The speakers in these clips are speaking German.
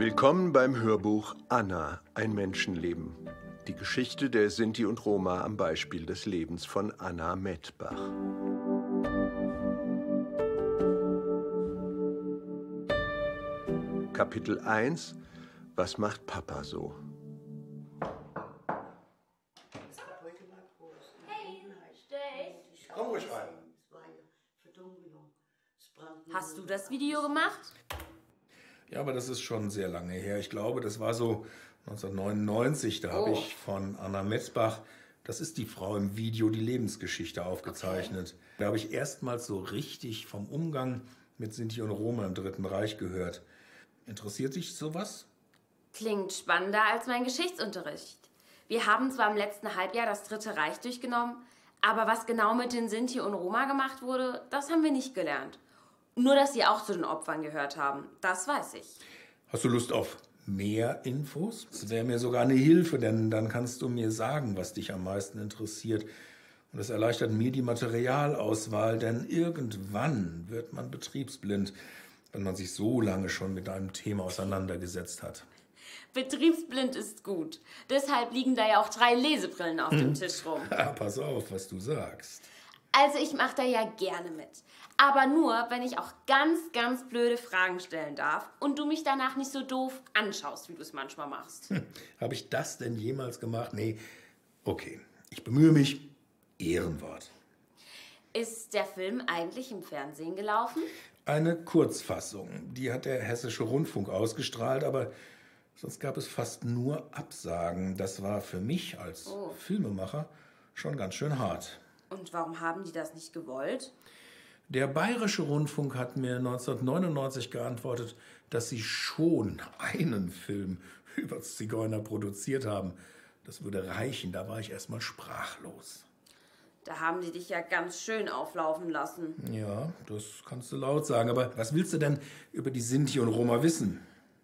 Willkommen beim Hörbuch Anna, ein Menschenleben. Die Geschichte der Sinti und Roma am Beispiel des Lebens von Anna Mettbach. Kapitel 1: Was macht Papa so? Hey, steh. Komm ruhig rein. Hast du das Video gemacht? Ja, aber das ist schon sehr lange her. Ich glaube, das war so 1999. Da habe ich von Anna Mettbach, das ist die Frau im Video, die Lebensgeschichte aufgezeichnet. Okay. Da habe ich erstmals so richtig vom Umgang mit Sinti und Roma im Dritten Reich gehört. Interessiert dich sowas? Klingt spannender als mein Geschichtsunterricht. Wir haben zwar im letzten Halbjahr das Dritte Reich durchgenommen, aber was genau mit den Sinti und Roma gemacht wurde, das haben wir nicht gelernt. Nur, dass sie auch zu den Opfern gehört haben, das weiß ich. Hast du Lust auf mehr Infos? Das wäre mir sogar eine Hilfe, denn dann kannst du mir sagen, was dich am meisten interessiert. Und das erleichtert mir die Materialauswahl, denn irgendwann wird man betriebsblind, wenn man sich so lange schon mit einem Thema auseinandergesetzt hat. Betriebsblind ist gut. Deshalb liegen da ja auch 3 Lesebrillen auf dem Tisch rum. Ja, pass auf, was du sagst. Also ich mache da ja gerne mit. Aber nur, wenn ich auch ganz blöde Fragen stellen darf und du mich danach nicht so doof anschaust, wie du es manchmal machst. Habe ich das denn jemals gemacht? Nee. Okay, ich bemühe mich. Ehrenwort. Ist der Film eigentlich im Fernsehen gelaufen? Eine Kurzfassung. Die hat der Hessische Rundfunk ausgestrahlt, aber sonst gab es fast nur Absagen. Das war für mich als Filmemacher schon ganz schön hart. Und warum haben die das nicht gewollt? Der Bayerische Rundfunk hat mir 1999 geantwortet, dass sie schon einen Film über Zigeuner produziert haben. Das würde reichen, da war ich erstmal sprachlos. Da haben die dich ja ganz schön auflaufen lassen. Ja, das kannst du laut sagen. Aber was willst du denn über die Sinti und Roma wissen?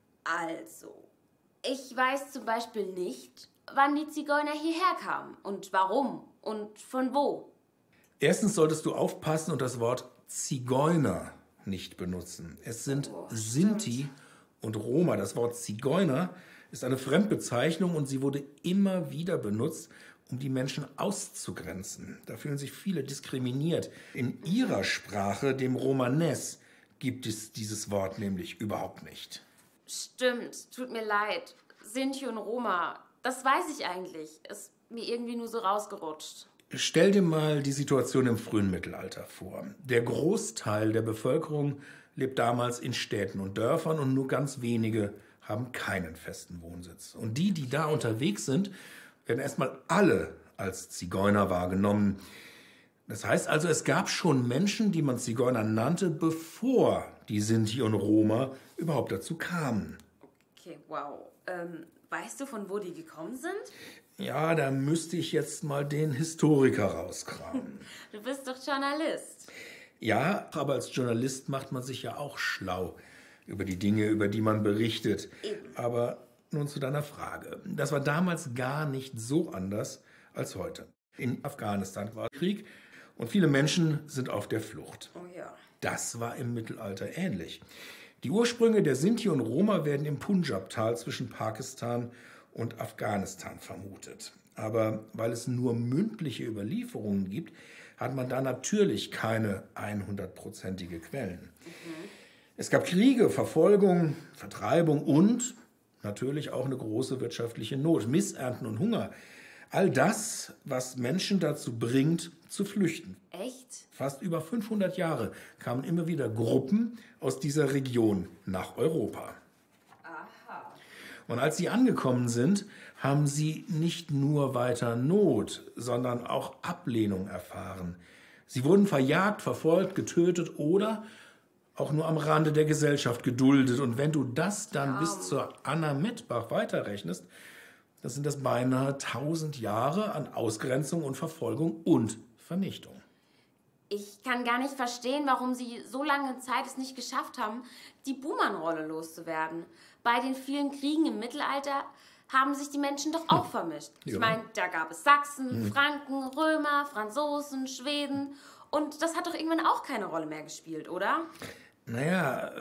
Also, ich weiß zum Beispiel nicht, wann die Zigeuner hierher kamen und warum und von wo. Erstens solltest du aufpassen und das Wort Zigeuner nicht benutzen. Es sind Sinti und Roma. Das Wort Zigeuner ist eine Fremdbezeichnung und sie wurde immer wieder benutzt, um die Menschen auszugrenzen. Da fühlen sich viele diskriminiert. In ihrer Sprache, dem Romanes, gibt es dieses Wort nämlich überhaupt nicht. Stimmt, tut mir leid. Sinti und Roma, das weiß ich eigentlich. Ist mir irgendwie nur so rausgerutscht. Stell dir mal die Situation im frühen Mittelalter vor. Der Großteil der Bevölkerung lebt damals in Städten und Dörfern und nur ganz wenige haben keinen festen Wohnsitz. Und die da unterwegs sind, werden erstmal alle als Zigeuner wahrgenommen. Das heißt also, es gab schon Menschen, die man Zigeuner nannte, bevor die Sinti und Roma überhaupt dazu kamen. Okay, wow. Weißt du, von wo die gekommen sind? Ja, da müsste ich jetzt mal den Historiker rauskramen. Du bist doch Journalist. Ja, aber als Journalist macht man sich ja auch schlau über die Dinge, über die man berichtet. Eben. Aber nun zu deiner Frage. Das war damals gar nicht so anders als heute. In Afghanistan war Krieg und viele Menschen sind auf der Flucht. Oh ja. Das war im Mittelalter ähnlich. Die Ursprünge der Sinti und Roma werden im Punjab-Tal zwischen Pakistan und Afghanistan vermutet. Aber weil es nur mündliche Überlieferungen gibt, hat man da natürlich keine 100%ige Quellen. Es gab Kriege, Verfolgung, Vertreibung und natürlich auch eine große wirtschaftliche Not, Missernten und Hunger. All das, was Menschen dazu bringt, zu flüchten. Echt? Fast über 500 Jahre kamen immer wieder Gruppen aus dieser Region nach Europa. Aha. Und als sie angekommen sind, haben sie nicht nur weiter Not, sondern auch Ablehnung erfahren. Sie wurden verjagt, verfolgt, getötet oder auch nur am Rande der Gesellschaft geduldet. Und wenn du das dann bis zur Anna Mettbach weiterrechnest, dann sind das beinahe 1000 Jahre an Ausgrenzung und Verfolgung und Vernichtung. Ich kann gar nicht verstehen, warum sie so lange Zeit es nicht geschafft haben, die Buhmannrolle loszuwerden. Bei den vielen Kriegen im Mittelalter haben sich die Menschen doch auch vermischt. Ich meine, da gab es Sachsen, Franken, Römer, Franzosen, Schweden. Und das hat doch irgendwann auch keine Rolle mehr gespielt, oder? Naja,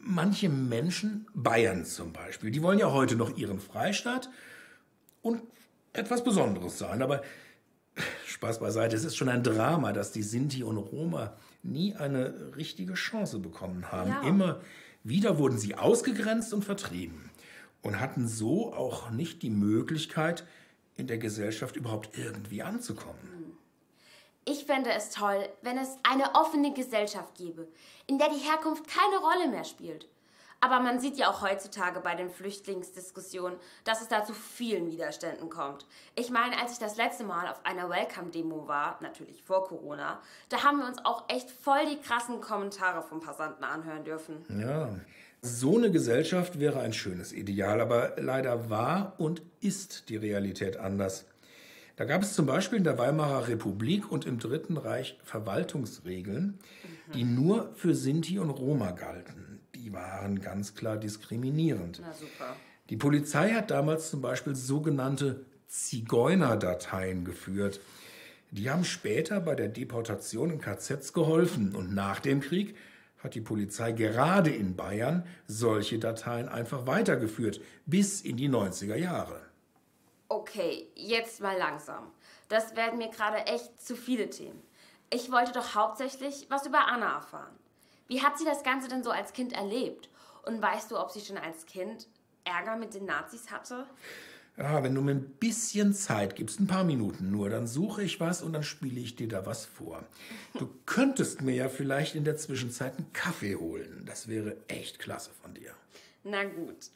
manche Menschen, Bayern zum Beispiel, die wollen ja heute noch ihren Freistaat und etwas Besonderes sein. Aber Spaß beiseite, es ist schon ein Drama, dass die Sinti und Roma nie eine richtige Chance bekommen haben. Ja. Immer wieder wurden sie ausgegrenzt und vertrieben und hatten so auch nicht die Möglichkeit, in der Gesellschaft überhaupt irgendwie anzukommen. Ich fände es toll, wenn es eine offene Gesellschaft gäbe, in der die Herkunft keine Rolle mehr spielt. Aber man sieht ja auch heutzutage bei den Flüchtlingsdiskussionen, dass es da zu vielen Widerständen kommt. Ich meine, als ich das letzte Mal auf einer Welcome-Demo war, natürlich vor Corona, da haben wir uns auch echt voll die krassen Kommentare vom Passanten anhören dürfen. Ja, so eine Gesellschaft wäre ein schönes Ideal, aber leider war und ist die Realität anders. Da gab es zum Beispiel in der Weimarer Republik und im Dritten Reich Verwaltungsregeln, die nur für Sinti und Roma galten. Die waren ganz klar diskriminierend. Na super. Die Polizei hat damals zum Beispiel sogenannte Zigeunerdateien geführt. Die haben später bei der Deportation in KZs geholfen. Und nach dem Krieg hat die Polizei gerade in Bayern solche Dateien einfach weitergeführt, bis in die 90er Jahre. Okay, jetzt mal langsam. Das werden mir gerade echt zu viele Themen. Ich wollte doch hauptsächlich was über Anna erfahren. Wie hat sie das Ganze denn so als Kind erlebt? Und weißt du, ob sie schon als Kind Ärger mit den Nazis hatte? Ja, wenn du mir ein bisschen Zeit gibst, ein paar Minuten nur, dann suche ich was und dann spiele ich dir da was vor. Du könntest mir ja vielleicht in der Zwischenzeit einen Kaffee holen. Das wäre echt klasse von dir. Na gut.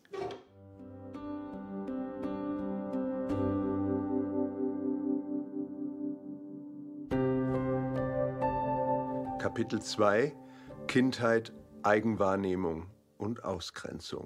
Kapitel 2: Kindheit, Eigenwahrnehmung und Ausgrenzung.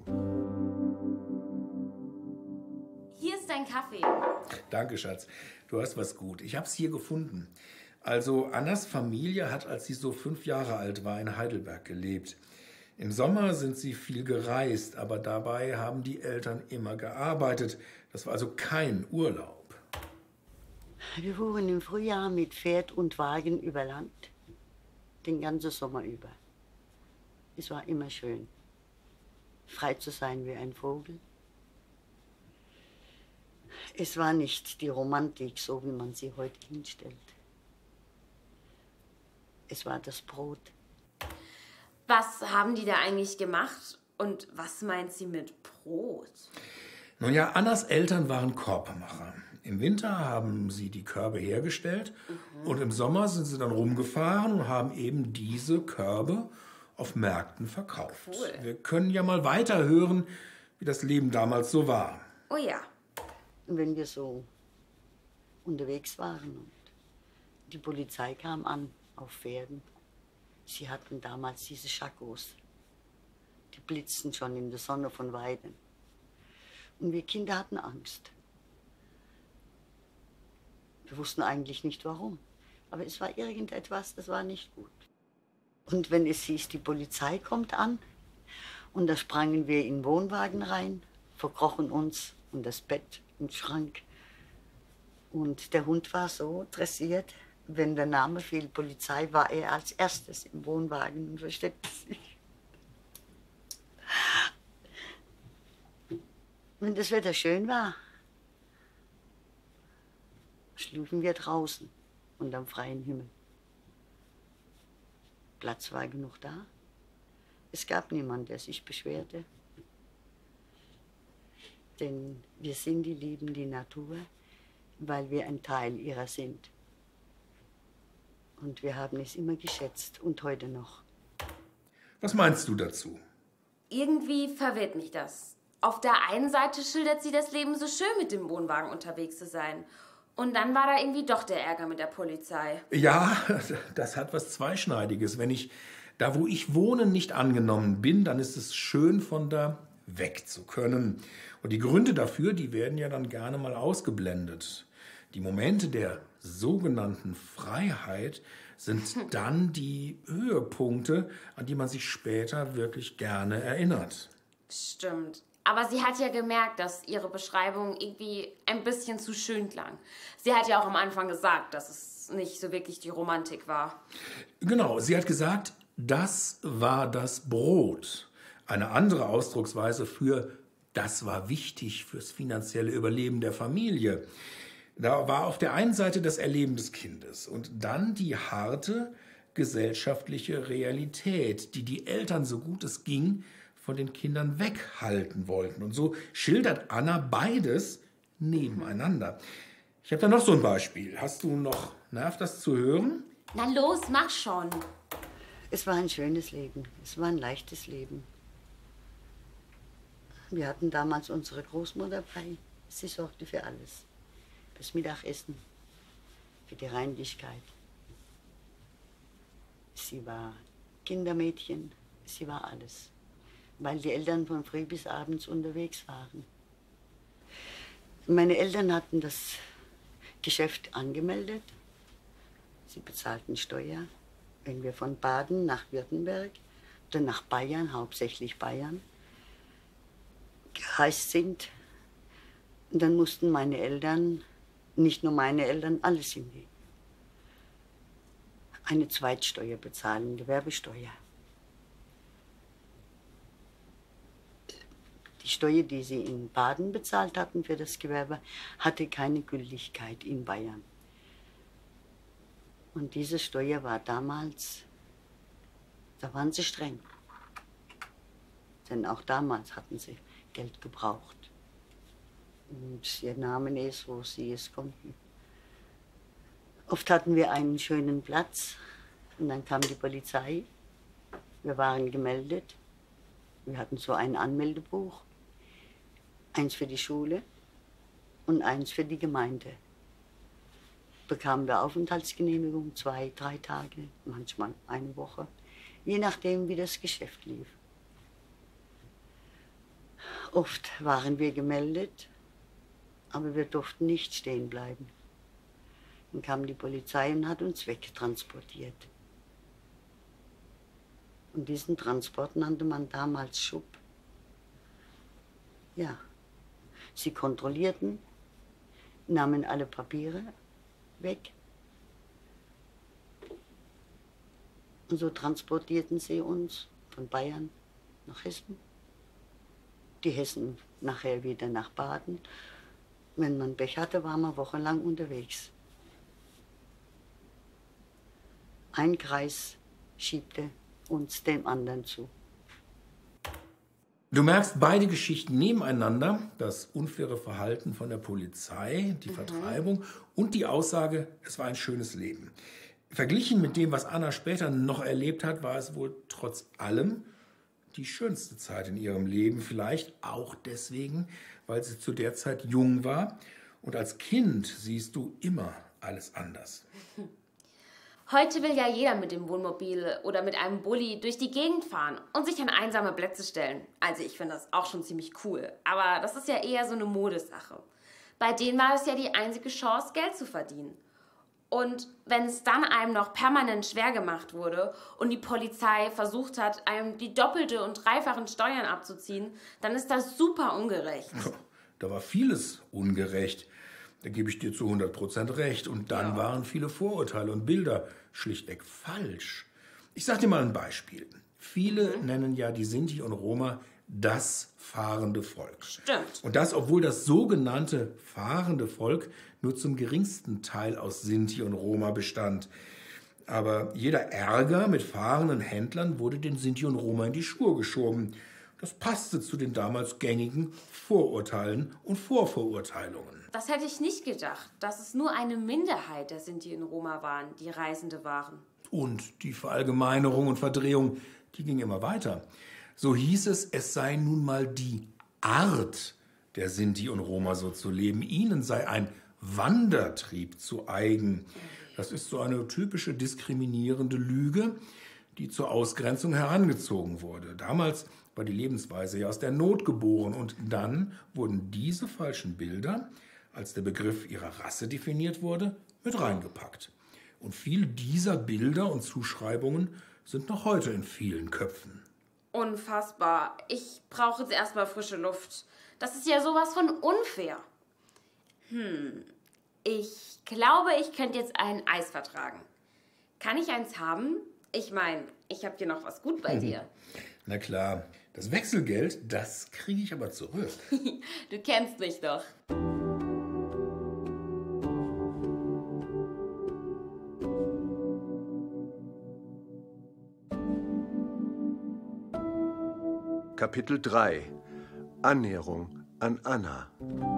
Hier ist dein Kaffee. Danke, Schatz. Du hast was gut. Ich hab's hier gefunden. Also, Annas Familie hat, als sie so 5 Jahre alt war, in Heidelberg gelebt. Im Sommer sind sie viel gereist, aber dabei haben die Eltern immer gearbeitet. Das war also kein Urlaub. Wir fuhren im Frühjahr mit Pferd und Wagen über Land. Den ganzen Sommer über. Es war immer schön, frei zu sein wie ein Vogel. Es war nicht die Romantik, so wie man sie heute hinstellt. Es war das Brot. Was haben die da eigentlich gemacht? Und was meint sie mit Brot? Nun ja, Annas Eltern waren Korbmacher. Im Winter haben sie die Körbe hergestellt und im Sommer sind sie dann rumgefahren und haben eben diese Körbe auf Märkten verkauft. Cool. Wir können ja mal weiterhören, wie das Leben damals so war. Oh ja. Und wenn wir so unterwegs waren und die Polizei kam an auf Pferden, sie hatten damals diese Schakos. Die blitzten schon in der Sonne von Weitem. Und wir Kinder hatten Angst. Wir wussten eigentlich nicht warum. Aber es war irgendetwas, das war nicht gut. Und wenn es hieß, die Polizei kommt an, und da sprangen wir in den Wohnwagen rein, verkrochen uns und das Bett im Schrank. Und der Hund war so dressiert, wenn der Name fiel, Polizei, war er als erstes im Wohnwagen und versteckte sich. Wenn das Wetter schön war, schliefen wir draußen unterm freien Himmel. Platz war genug da. Es gab niemanden, der sich beschwerte. Denn wir sind die lieben die Natur, weil wir ein Teil ihrer sind. Und wir haben es immer geschätzt und heute noch. Was meinst du dazu? Irgendwie verwirrt mich das. Auf der einen Seite schildert sie das Leben so schön, mit dem Wohnwagen unterwegs zu sein. Und dann war da irgendwie doch der Ärger mit der Polizei. Ja, das hat was Zweischneidiges. Wenn ich da, wo ich wohne, nicht angenommen bin, dann ist es schön, von da weg zu können. Und die Gründe dafür, die werden ja dann gerne mal ausgeblendet. Die Momente der sogenannten Freiheit sind dann die Höhepunkte, an die man sich später wirklich gerne erinnert. Stimmt. Aber sie hat ja gemerkt, dass ihre Beschreibung irgendwie ein bisschen zu schön klang. Sie hat ja auch am Anfang gesagt, dass es nicht so wirklich die Romantik war. Genau, sie hat gesagt, das war das Brot. Eine andere Ausdrucksweise für das war wichtig fürs finanzielle Überleben der Familie. Da war auf der einen Seite das Erleben des Kindes und dann die harte gesellschaftliche Realität, die die Eltern, so gut es ging, von den Kindern weghalten wollten. Und so schildert Anna beides nebeneinander. Ich habe da noch so ein Beispiel. Hast du noch Nerv, das zu hören? Na los, mach schon. Es war ein schönes Leben. Es war ein leichtes Leben. Wir hatten damals unsere Großmutter bei. Sie sorgte für alles. Fürs Mittagessen, für die Reinlichkeit. Sie war Kindermädchen, sie war alles. Weil die Eltern von früh bis abends unterwegs waren. Meine Eltern hatten das Geschäft angemeldet. Sie bezahlten Steuer. Wenn wir von Baden nach Württemberg oder nach Bayern, hauptsächlich Bayern, gereist sind, dann mussten meine Eltern, nicht nur meine Eltern, alle sind die, eine Zweitsteuer bezahlen, Gewerbesteuer. Die Steuer, die sie in Baden bezahlt hatten für das Gewerbe, hatte keine Gültigkeit in Bayern. Und diese Steuer war damals, da waren sie streng. Denn auch damals hatten sie Geld gebraucht. Und sie nahmen es, wo sie es konnten. Oft hatten wir einen schönen Platz und dann kam die Polizei. Wir waren gemeldet. Wir hatten so ein Anmeldebuch. Eins für die Schule und eins für die Gemeinde. Bekamen wir Aufenthaltsgenehmigung, 2, 3 Tage, manchmal eine Woche, je nachdem, wie das Geschäft lief. Oft waren wir gemeldet, aber wir durften nicht stehen bleiben. Dann kam die Polizei und hat uns wegtransportiert. Und diesen Transport nannte man damals Schub. Ja, sie kontrollierten, nahmen alle Papiere weg. Und so transportierten sie uns von Bayern nach Hessen. Die Hessen nachher wieder nach Baden. Wenn man Pech hatte, war man wochenlang unterwegs. Ein Kreis schiebte uns dem anderen zu. Du merkst beide Geschichten nebeneinander, das unfaire Verhalten von der Polizei, die Vertreibung und die Aussage, es war ein schönes Leben. Verglichen mit dem, was Anna später noch erlebt hat, war es wohl trotz allem die schönste Zeit in ihrem Leben. Vielleicht auch deswegen, weil sie zu der Zeit jung war. Und als Kind siehst du immer alles anders. Heute will ja jeder mit dem Wohnmobil oder mit einem Bulli durch die Gegend fahren und sich an einsame Plätze stellen. Also ich finde das auch schon ziemlich cool. Aber das ist ja eher so eine Modesache. Bei denen war es ja die einzige Chance, Geld zu verdienen. Und wenn es dann einem noch permanent schwer gemacht wurde und die Polizei versucht hat, einem die doppelte und dreifachen Steuern abzuziehen, dann ist das super ungerecht. Da war vieles ungerecht. Da gebe ich dir zu 100% recht. Und dann waren viele Vorurteile und Bilder schlichtweg falsch. Ich sage dir mal ein Beispiel. Viele nennen ja die Sinti und Roma das fahrende Volk. Stimmt. Und das, obwohl das sogenannte fahrende Volk nur zum geringsten Teil aus Sinti und Roma bestand. Aber jeder Ärger mit fahrenden Händlern wurde den Sinti und Roma in die Schuhe geschoben. Das passte zu den damals gängigen Vorurteilen und Vorverurteilungen. Das hätte ich nicht gedacht, dass es nur eine Minderheit der Sinti und Roma waren, die Reisende waren. Und die Verallgemeinerung und Verdrehung, die ging immer weiter. So hieß es, es sei nun mal die Art der Sinti und Roma so zu leben. Ihnen sei ein Wandertrieb zu eigen. Das ist so eine typische diskriminierende Lüge, die zur Ausgrenzung herangezogen wurde. Damals war die Lebensweise ja aus der Not geboren und dann wurden diese falschen Bilder, als der Begriff ihrer Rasse definiert wurde, mit reingepackt. Und viele dieser Bilder und Zuschreibungen sind noch heute in vielen Köpfen. Unfassbar. Ich brauche jetzt erstmal frische Luft. Das ist ja sowas von unfair. Ich glaube, ich könnte jetzt ein Eis vertragen. Kann ich eins haben? Ich meine, ich habe hier noch was gut bei dir. Na klar, das Wechselgeld, das kriege ich aber zurück. Du kennst mich doch. Kapitel 3 Annäherung an Anna.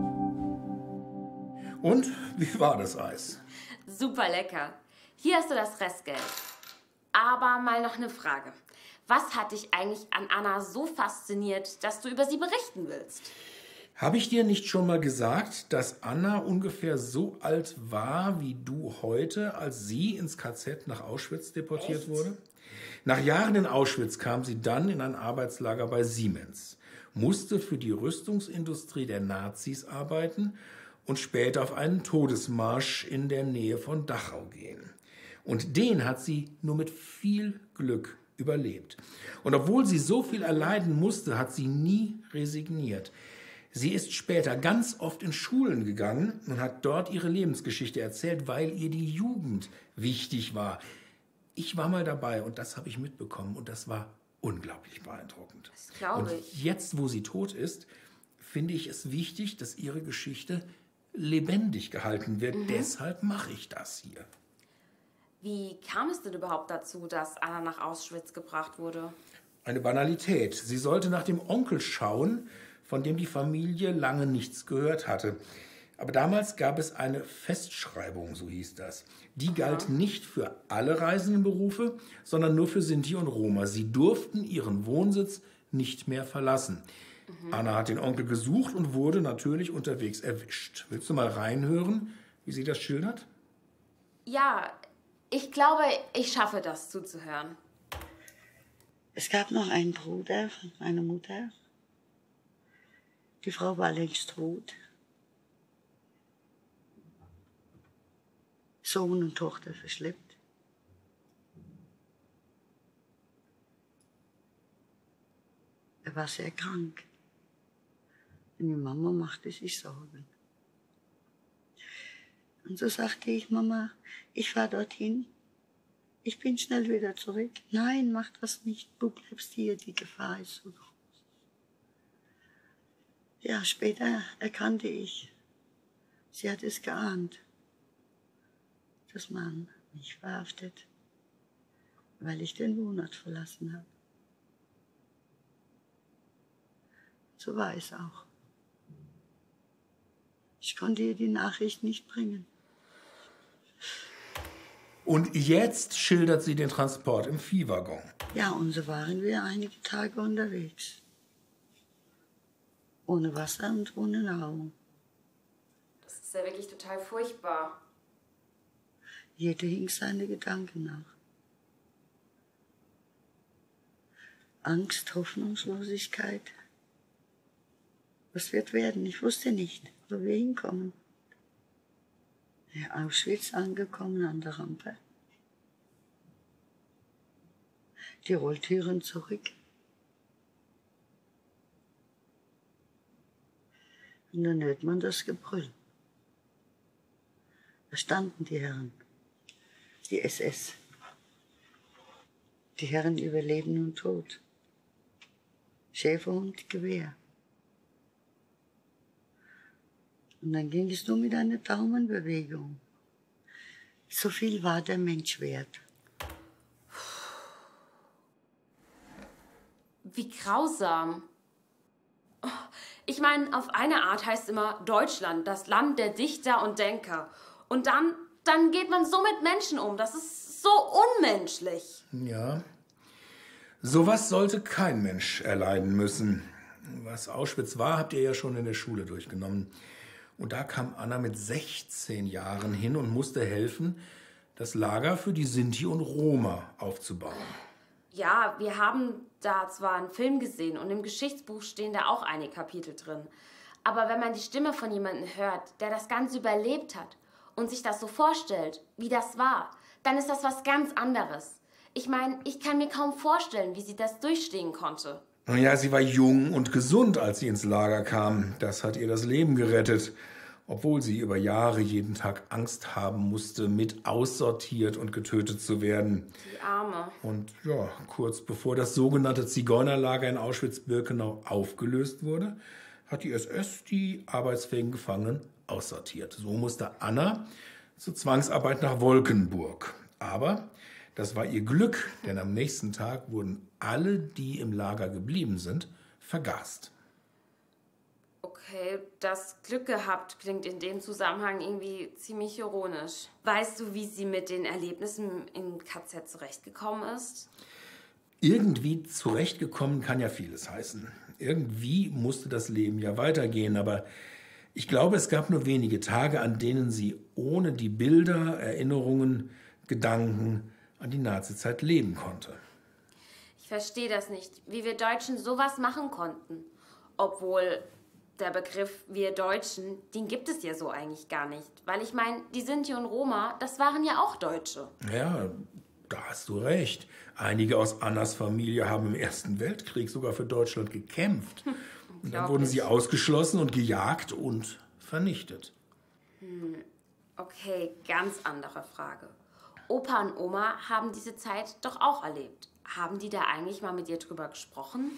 Und wie war das Eis? Super lecker. Hier hast du das Restgeld. Aber mal noch eine Frage. Was hat dich eigentlich an Anna so fasziniert, dass du über sie berichten willst? Habe ich dir nicht schon mal gesagt, dass Anna ungefähr so alt war wie du heute, als sie ins KZ nach Auschwitz deportiert Echt? wurde? Nach Jahren in Auschwitz kam sie dann in ein Arbeitslager bei Siemens, musste für die Rüstungsindustrie der Nazis arbeiten und später auf einen Todesmarsch in der Nähe von Dachau gehen. Und den hat sie nur mit viel Glück überlebt. Und obwohl sie so viel erleiden musste, hat sie nie resigniert. Sie ist später ganz oft in Schulen gegangen und hat dort ihre Lebensgeschichte erzählt, weil ihr die Jugend wichtig war. Ich war mal dabei und das habe ich mitbekommen und das war unglaublich beeindruckend. Das glaube ich. Und jetzt, wo sie tot ist, finde ich es wichtig, dass ihre Geschichte lebendig gehalten wird. Deshalb mache ich das hier. Wie kam es denn überhaupt dazu, dass Anna nach Auschwitz gebracht wurde? Eine Banalität. Sie sollte nach dem Onkel schauen, von dem die Familie lange nichts gehört hatte. Aber damals gab es eine Festschreibung, so hieß das. Die galt nicht für alle reisenden Berufe, sondern nur für Sinti und Roma. Sie durften ihren Wohnsitz nicht mehr verlassen. Anna hat den Onkel gesucht und wurde natürlich unterwegs erwischt. Willst du mal reinhören, wie sie das schildert? Ja, ich glaube, ich schaffe das zuzuhören. Es gab noch einen Bruder von meiner Mutter. Die Frau war längst tot. Sohn und Tochter verschleppt. Er war sehr krank. Und die Mama machte sich Sorgen. Und so sagte ich, Mama, ich fahre dorthin. Ich bin schnell wieder zurück. Nein, mach das nicht. Du bleibst hier, die Gefahr ist so groß. Ja, später erkannte ich, sie hat es geahnt, dass man mich verhaftet, weil ich den Wohnort verlassen habe. So war es auch. Ich konnte ihr die Nachricht nicht bringen. Und jetzt schildert sie den Transport im Viehwaggon. Ja, und so waren wir einige Tage unterwegs. Ohne Wasser und ohne Nahrung. Das ist ja wirklich total furchtbar. Jeder hing seine Gedanken nach. Angst, Hoffnungslosigkeit. Was wird werden? Ich wusste nicht, wo wir hinkommen. Ja, Auschwitz angekommen an der Rampe. Die Rolltüren zurück. Und dann hört man das Gebrüll. Da standen die Herren, die SS. Die Herren über Leben und Tod. Schäferhund, Gewehr. Und dann ging es nur mit einer Daumenbewegung. So viel war der Mensch wert. Wie grausam. Oh, ich meine, auf eine Art heißt immer Deutschland, das Land der Dichter und Denker. Und dann geht man so mit Menschen um. Das ist so unmenschlich. Ja, sowas sollte kein Mensch erleiden müssen. Was Auschwitz war, habt ihr ja schon in der Schule durchgenommen. Und da kam Anna mit 16 Jahren hin und musste helfen, das Lager für die Sinti und Roma aufzubauen. Ja, wir haben da zwar einen Film gesehen und im Geschichtsbuch stehen da auch einige Kapitel drin. Aber wenn man die Stimme von jemandem hört, der das Ganze überlebt hat und sich das so vorstellt, wie das war, dann ist das was ganz anderes. Ich meine, ich kann mir kaum vorstellen, wie sie das durchstehen konnte. Ja, sie war jung und gesund, als sie ins Lager kam. Das hat ihr das Leben gerettet. obwohl sie über Jahre jeden Tag Angst haben musste, mit aussortiert und getötet zu werden. Die Arme. Und ja, kurz bevor das sogenannte Zigeunerlager in Auschwitz-Birkenau aufgelöst wurde, hat die SS die arbeitsfähigen Gefangenen aussortiert. So musste Anna zur Zwangsarbeit nach Wolkenburg. Aber das war ihr Glück, denn am nächsten Tag wurden alle, die im Lager geblieben sind, vergast. Okay, das Glück gehabt klingt in dem Zusammenhang irgendwie ziemlich ironisch. Weißt du, wie sie mit den Erlebnissen im KZ zurechtgekommen ist? Irgendwie zurechtgekommen kann ja vieles heißen. Irgendwie musste das Leben ja weitergehen, aber ich glaube, es gab nur wenige Tage, an denen sie ohne die Bilder, Erinnerungen, Gedanken an die Nazizeit leben konnte. Ich verstehe das nicht, wie wir Deutschen sowas machen konnten. Obwohl der Begriff wir Deutschen, den gibt es ja so eigentlich gar nicht. Weil ich meine, die Sinti und Roma, das waren ja auch Deutsche. Ja, da hast du recht. Einige aus Annas Familie haben im Ersten Weltkrieg sogar für Deutschland gekämpft. Und dann wurden sie ausgeschlossen und gejagt und vernichtet. Okay, ganz andere Frage. Opa und Oma haben diese Zeit doch auch erlebt. Haben die da eigentlich mal mit ihr drüber gesprochen?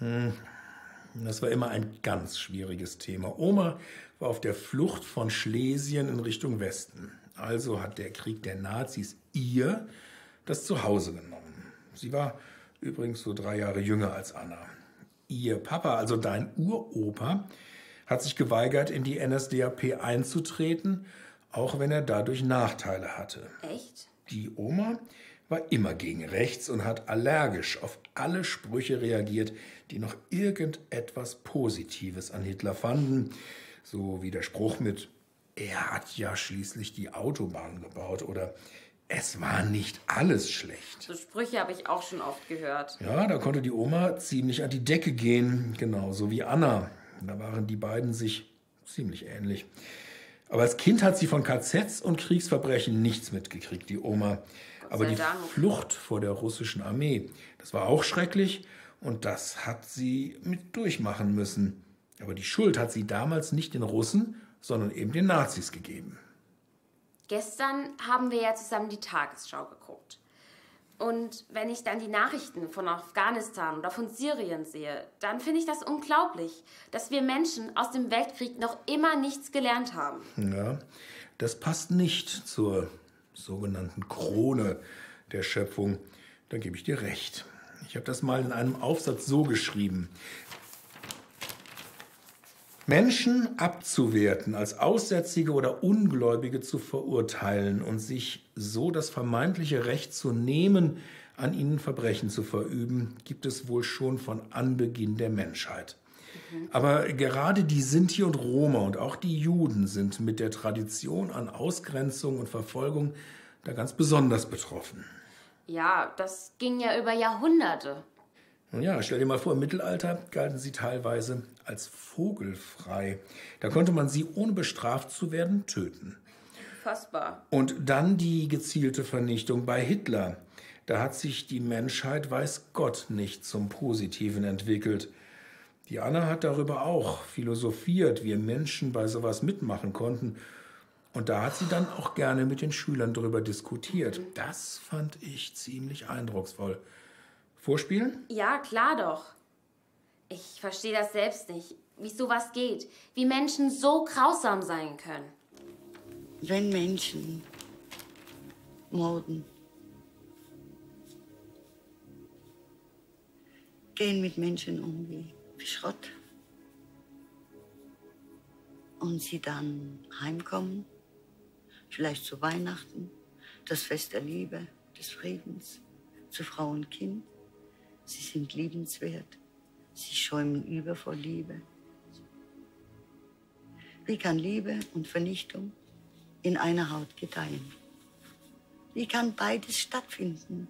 Das war immer ein ganz schwieriges Thema. Oma war auf der Flucht von Schlesien in Richtung Westen. Also hat der Krieg der Nazis ihr das Zuhause genommen. Sie war übrigens so 3 Jahre jünger als Anna. Ihr Papa, also dein Uropa, hat sich geweigert, in die NSDAP einzutreten, auch wenn er dadurch Nachteile hatte. Echt? Die Oma war immer gegen rechts und hat allergisch auf alle Sprüche reagiert, die noch irgendetwas Positives an Hitler fanden. So wie der Spruch mit, er hat ja schließlich die Autobahn gebaut oder es war nicht alles schlecht. So Sprüche habe ich auch schon oft gehört. Ja, da konnte die Oma ziemlich an die Decke gehen, genauso wie Anna. Da waren die beiden sich ziemlich ähnlich. Aber als Kind hat sie von KZs und Kriegsverbrechen nichts mitgekriegt, die Oma. Aber die Flucht vor der russischen Armee, das war auch schrecklich und das hat sie mit durchmachen müssen. Aber die Schuld hat sie damals nicht den Russen, sondern eben den Nazis gegeben. Gestern haben wir ja zusammen die Tagesschau geguckt. Und wenn ich dann die Nachrichten von Afghanistan oder von Syrien sehe, dann finde ich das unglaublich, dass wir Menschen aus dem Weltkrieg noch immer nichts gelernt haben. Ja, das passt nicht zur sogenannten Krone der Schöpfung. Da gebe ich dir recht. Ich habe das mal in einem Aufsatz so geschrieben. Menschen abzuwerten, als Aussätzige oder Ungläubige zu verurteilen und sich so das vermeintliche Recht zu nehmen, an ihnen Verbrechen zu verüben, gibt es wohl schon von Anbeginn der Menschheit. Aber gerade die Sinti und Roma und auch die Juden sind mit der Tradition an Ausgrenzung und Verfolgung da ganz besonders betroffen. Ja, das ging ja über Jahrhunderte. Nun ja, stell dir mal vor, im Mittelalter galten sie teilweise als vogelfrei. Da konnte man sie, ohne bestraft zu werden, töten. Fassbar. Und dann die gezielte Vernichtung bei Hitler. Da hat sich die Menschheit, weiß Gott, nicht zum Positiven entwickelt. Die Anna hat darüber auch philosophiert, wie Menschen bei sowas mitmachen konnten. Und da hat sie dann auch gerne mit den Schülern darüber diskutiert. Das fand ich ziemlich eindrucksvoll. Vorspielen? Ja, klar doch. Ich verstehe das selbst nicht, wie sowas geht. Wie Menschen so grausam sein können. Wenn Menschen morden, gehen mit Menschen um wie Schrott und sie dann heimkommen, vielleicht zu Weihnachten, das Fest der Liebe, des Friedens, zu Frau und Kind. Sie sind liebenswert, sie schäumen über vor Liebe. Wie kann Liebe und Vernichtung in einer Haut gedeihen? Wie kann beides stattfinden?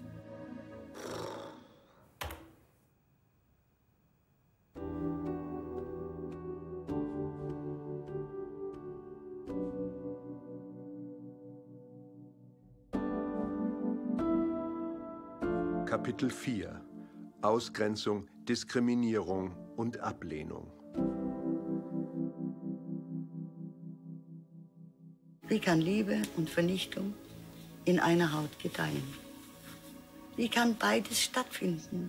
Kapitel 4 – Ausgrenzung, Diskriminierung und Ablehnung. Wie kann Liebe und Vernichtung in einer Haut gedeihen? Wie kann beides stattfinden?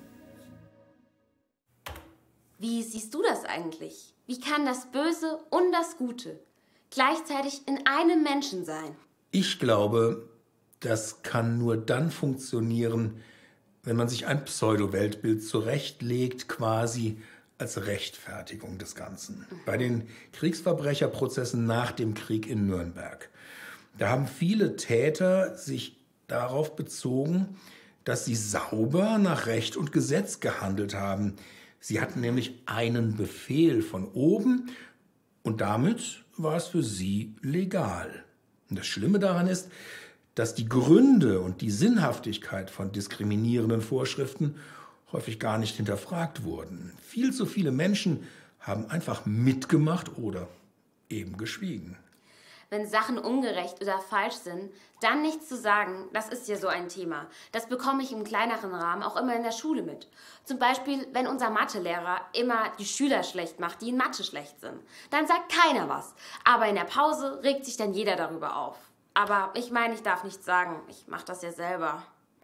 Wie siehst du das eigentlich? Wie kann das Böse und das Gute gleichzeitig in einem Menschen sein? Ich glaube, das kann nur dann funktionieren, wenn man sich ein Pseudo-Weltbild zurechtlegt, quasi als Rechtfertigung des Ganzen. Bei den Kriegsverbrecherprozessen nach dem Krieg in Nürnberg, da haben viele Täter sich darauf bezogen, dass sie sauber nach Recht und Gesetz gehandelt haben. Sie hatten nämlich einen Befehl von oben und damit war es für sie legal. Und das Schlimme daran ist, dass die Gründe und die Sinnhaftigkeit von diskriminierenden Vorschriften häufig gar nicht hinterfragt wurden. Viel zu viele Menschen haben einfach mitgemacht oder eben geschwiegen. Wenn Sachen ungerecht oder falsch sind, dann nichts zu sagen, das ist ja so ein Thema. Das bekomme ich im kleineren Rahmen auch immer in der Schule mit. Zum Beispiel, wenn unser Mathelehrer immer die Schüler schlecht macht, die in Mathe schlecht sind. Dann sagt keiner was. Aber in der Pause regt sich dann jeder darüber auf. Aber ich meine, ich darf nichts sagen. Ich mache das ja selber.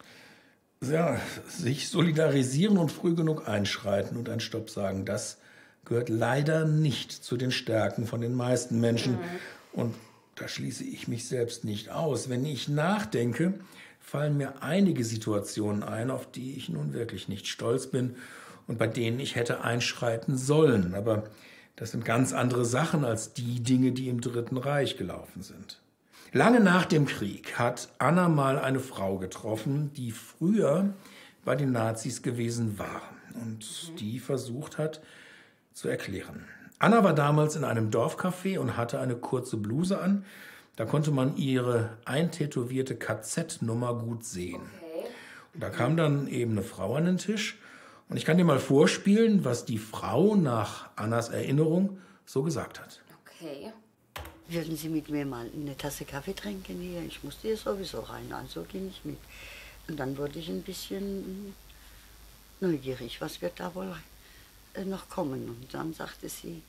Ja, sich solidarisieren und früh genug einschreiten und einen Stopp sagen, das gehört leider nicht zu den Stärken von den meisten Menschen. Und da schließe ich mich selbst nicht aus. Wenn ich nachdenke, fallen mir einige Situationen ein, auf die ich nun wirklich nicht stolz bin und bei denen ich hätte einschreiten sollen. Aber das sind ganz andere Sachen als die Dinge, die im Dritten Reich gelaufen sind. Lange nach dem Krieg hat Anna mal eine Frau getroffen, die früher bei den Nazis gewesen war und die versucht hat zu erklären. Anna war damals in einem Dorfcafé und hatte eine kurze Bluse an. Da konnte man ihre eintätowierte KZ-Nummer gut sehen. Okay. Und da kam dann eben eine Frau an den Tisch. Und ich kann dir mal vorspielen, was die Frau nach Annas Erinnerung so gesagt hat. Okay. Würden Sie mit mir mal eine Tasse Kaffee trinken hier? Ich musste hier sowieso rein, also ging ich mit. Und dann wurde ich ein bisschen neugierig, was wird da wohl noch kommen. Und dann sagte sie,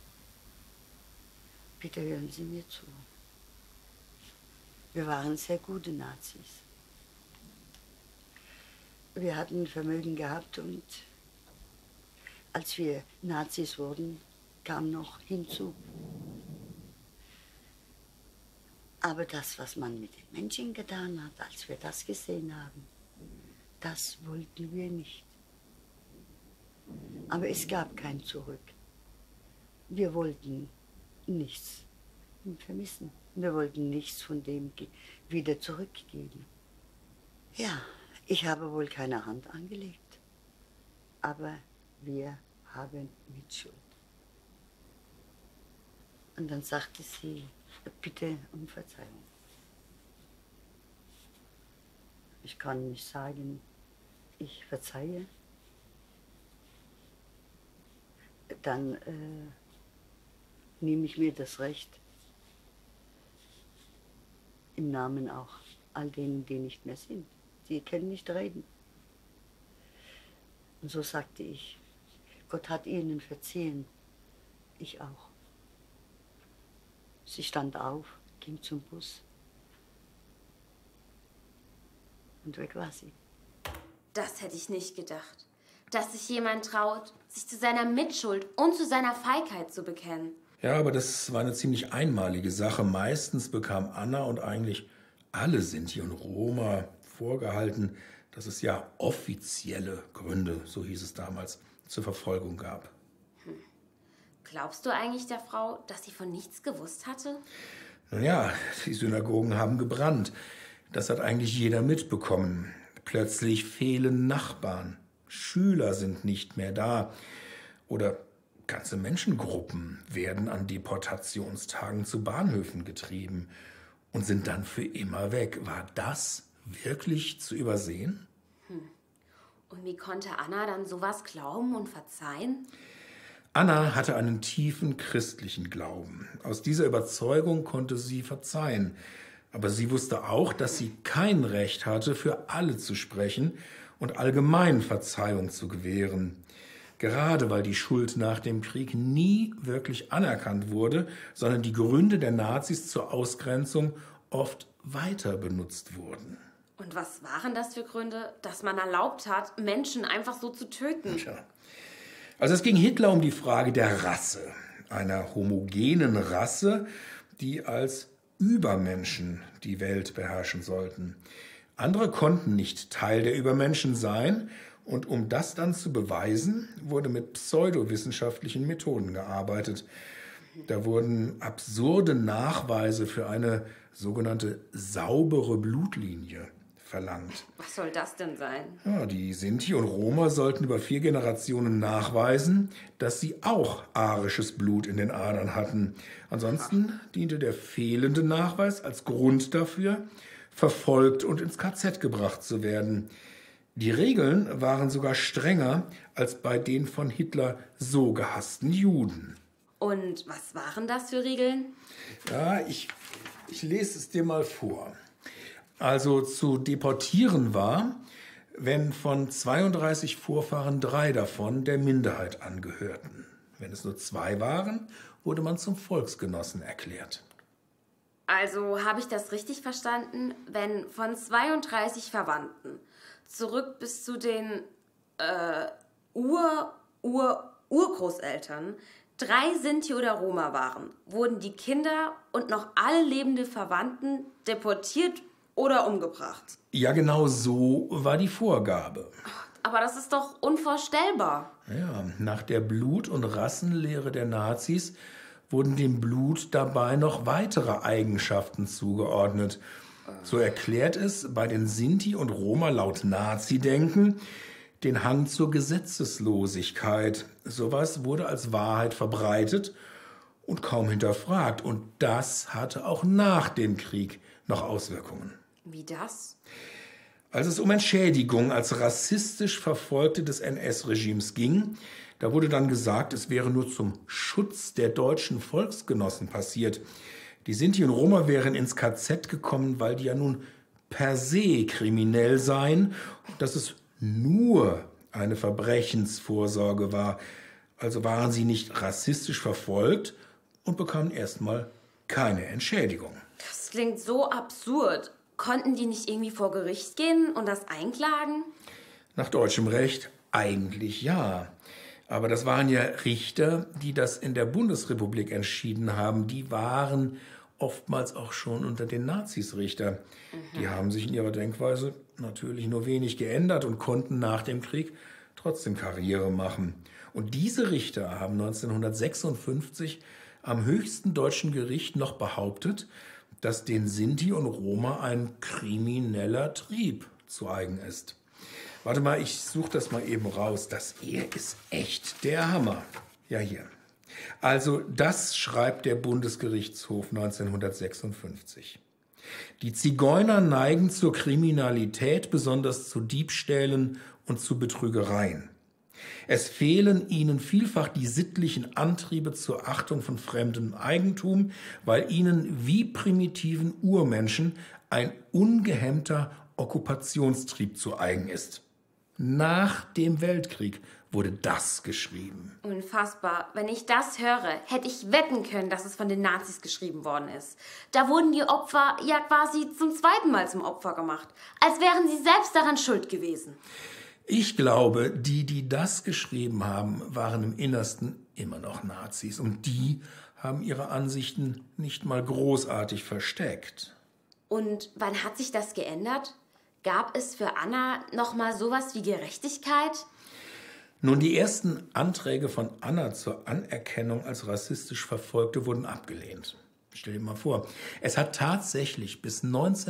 bitte hören Sie mir zu. Wir waren sehr gute Nazis. Wir hatten Vermögen gehabt und als wir Nazis wurden, kam noch hinzu. Aber das, was man mit den Menschen getan hat, als wir das gesehen haben, das wollten wir nicht. Aber es gab kein Zurück. Wir wollten nichts vermissen. Wir wollten nichts von dem wieder zurückgeben. Ja, ich habe wohl keine Hand angelegt, aber wir haben Mitschuld. Und dann sagte sie, bitte um Verzeihung. Ich kann nicht sagen, ich verzeihe. Dann nehme ich mir das Recht, im Namen auch all denen, die nicht mehr sind. Sie können nicht reden. Und so sagte ich, Gott hat ihnen verziehen, ich auch. Sie stand auf, ging zum Bus und weg war sie. Das hätte ich nicht gedacht. Dass sich jemand traut, sich zu seiner Mitschuld und zu seiner Feigheit zu bekennen. Ja, aber das war eine ziemlich einmalige Sache. Meistens bekam Anna und eigentlich alle Sinti und Roma vorgehalten, dass es ja offizielle Gründe, so hieß es damals, zur Verfolgung gab. Glaubst du eigentlich der Frau, dass sie von nichts gewusst hatte? Nun ja, die Synagogen haben gebrannt. Das hat eigentlich jeder mitbekommen. Plötzlich fehlen Nachbarn. Schüler sind nicht mehr da. Oder ganze Menschengruppen werden an Deportationstagen zu Bahnhöfen getrieben und sind dann für immer weg. War das wirklich zu übersehen? Und wie konnte Anna dann sowas glauben und verzeihen? Anna hatte einen tiefen christlichen Glauben. Aus dieser Überzeugung konnte sie verzeihen. Aber sie wusste auch, dass sie kein Recht hatte, für alle zu sprechen und allgemein Verzeihung zu gewähren. Gerade weil die Schuld nach dem Krieg nie wirklich anerkannt wurde, sondern die Gründe der Nazis zur Ausgrenzung oft weiter benutzt wurden. Und was waren das für Gründe, dass man erlaubt hat, Menschen einfach so zu töten? Tja. Also es ging Hitler um die Frage der Rasse, einer homogenen Rasse, die als Übermenschen die Welt beherrschen sollten. Andere konnten nicht Teil der Übermenschen sein, und um das dann zu beweisen, wurde mit pseudowissenschaftlichen Methoden gearbeitet. Da wurden absurde Nachweise für eine sogenannte saubere Blutlinie verlangt. Was soll das denn sein? Ja, die Sinti und Roma sollten über 4 Generationen nachweisen, dass sie auch arisches Blut in den Adern hatten. Ansonsten diente der fehlende Nachweis als Grund dafür, verfolgt und ins KZ gebracht zu werden. Die Regeln waren sogar strenger als bei den von Hitler so gehassten Juden. Und was waren das für Regeln? Ja, ich lese es dir mal vor. Also zu deportieren war, wenn von 32 Vorfahren 3 davon der Minderheit angehörten. Wenn es nur 2 waren, wurde man zum Volksgenossen erklärt. Also habe ich das richtig verstanden, wenn von 32 Verwandten zurück bis zu den Urgroßeltern 3 Sinti oder Roma waren, wurden die Kinder und noch alle lebende Verwandten deportiert oder umgebracht. Ja, genau so war die Vorgabe. Aber das ist doch unvorstellbar. Ja, nach der Blut- und Rassenlehre der Nazis wurden dem Blut dabei noch weitere Eigenschaften zugeordnet. So erklärt es bei den Sinti und Roma laut Nazi-Denken den Hang zur Gesetzeslosigkeit. Sowas wurde als Wahrheit verbreitet und kaum hinterfragt. Und das hatte auch nach dem Krieg noch Auswirkungen. Wie das? Als es um Entschädigung als rassistisch Verfolgte des NS-Regimes ging, da wurde dann gesagt, es wäre nur zum Schutz der deutschen Volksgenossen passiert. Die Sinti und Roma wären ins KZ gekommen, weil die ja nun per se kriminell seien, dass es nur eine Verbrechensvorsorge war. Also waren sie nicht rassistisch verfolgt und bekamen erstmal keine Entschädigung. Das klingt so absurd. Konnten die nicht irgendwie vor Gericht gehen und das einklagen? Nach deutschem Recht eigentlich ja. Aber das waren ja Richter, die das in der Bundesrepublik entschieden haben. Die waren oftmals auch schon unter den Nazis Richter. Die haben sich in ihrer Denkweise natürlich nur wenig geändert und konnten nach dem Krieg trotzdem Karriere machen. Und diese Richter haben 1956 am höchsten deutschen Gericht noch behauptet, dass den Sinti und Roma ein krimineller Trieb zu eigen ist. Warte mal, ich suche das mal eben raus. Das hier ist echt der Hammer. Ja, hier. Also, das schreibt der Bundesgerichtshof 1956. Die Zigeuner neigen zur Kriminalität, besonders zu Diebstählen und zu Betrügereien. Es fehlen ihnen vielfach die sittlichen Antriebe zur Achtung von fremdem Eigentum, weil ihnen wie primitiven Urmenschen ein ungehemmter Okkupationstrieb zu eigen ist. Nach dem Weltkrieg wurde das geschrieben. Unfassbar. Wenn ich das höre, hätte ich wetten können, dass es von den Nazis geschrieben worden ist. Da wurden die Opfer ja quasi zum zweiten Mal zum Opfer gemacht. Als wären sie selbst daran schuld gewesen. Ich glaube, die das geschrieben haben, waren im Innersten immer noch Nazis. Und die haben ihre Ansichten nicht mal großartig versteckt. Und wann hat sich das geändert? Gab es für Anna noch mal sowas wie Gerechtigkeit? Nun, die ersten Anträge von Anna zur Anerkennung als rassistisch Verfolgte wurden abgelehnt. Stell dir mal vor, es hat tatsächlich bis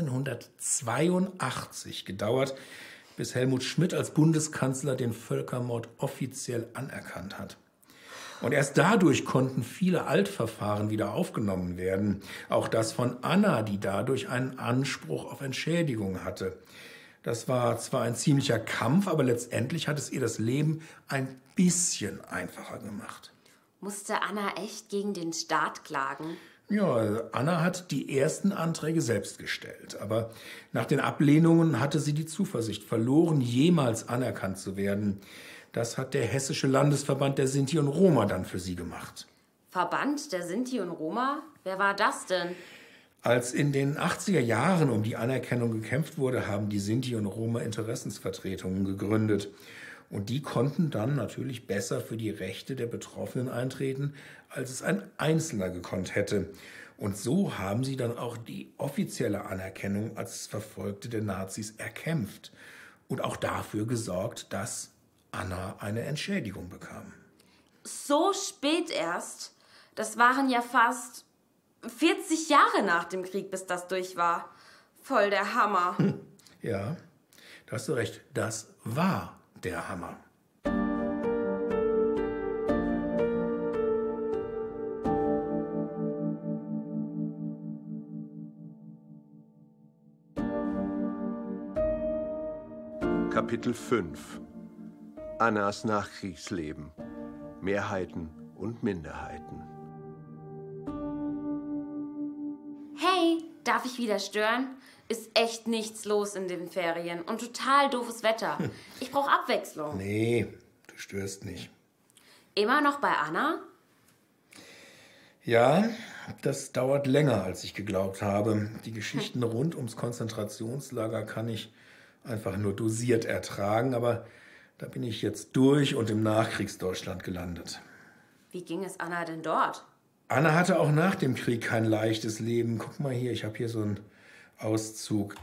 1982 gedauert, bis Helmut Schmidt als Bundeskanzler den Völkermord offiziell anerkannt hat. Und erst dadurch konnten viele Altverfahren wieder aufgenommen werden. Auch das von Anna, die dadurch einen Anspruch auf Entschädigung hatte. Das war zwar ein ziemlicher Kampf, aber letztendlich hat es ihr das Leben ein bisschen einfacher gemacht. Musste Anna echt gegen den Staat klagen? Ja, Anna hat die ersten Anträge selbst gestellt. Aber nach den Ablehnungen hatte sie die Zuversicht verloren, jemals anerkannt zu werden. das hat der Hessische Landesverband der Sinti und Roma dann für sie gemacht. Verband der Sinti und Roma? Wer war das denn? Als in den 80er Jahren um die Anerkennung gekämpft wurde, haben die Sinti und Roma Interessensvertretungen gegründet. Und die konnten dann natürlich besser für die Rechte der Betroffenen eintreten, als es ein Einzelner gekonnt hätte. Und so haben sie dann auch die offizielle Anerkennung als Verfolgte der Nazis erkämpft und auch dafür gesorgt, dass Anna eine Entschädigung bekam. So spät erst? Das waren ja fast 40 Jahre nach dem Krieg, bis das durch war. Voll der Hammer. Ja, da hast du recht, das war der Hammer. Kapitel 5 Annas Nachkriegsleben. Mehrheiten und Minderheiten. Hey, darf ich wieder stören? Ist echt nichts los in den Ferien und total doofes Wetter. Ich brauche Abwechslung. Nee, du störst nicht. Immer noch bei Anna? Ja, das dauert länger, als ich geglaubt habe. Die Geschichten rund ums Konzentrationslager kann ich einfach nur dosiert ertragen, aber da bin ich jetzt durch und im Nachkriegsdeutschland gelandet. Wie ging es Anna denn dort? Anna hatte auch nach dem Krieg kein leichtes Leben. Guck mal hier, ich habe hier so einen Auszug.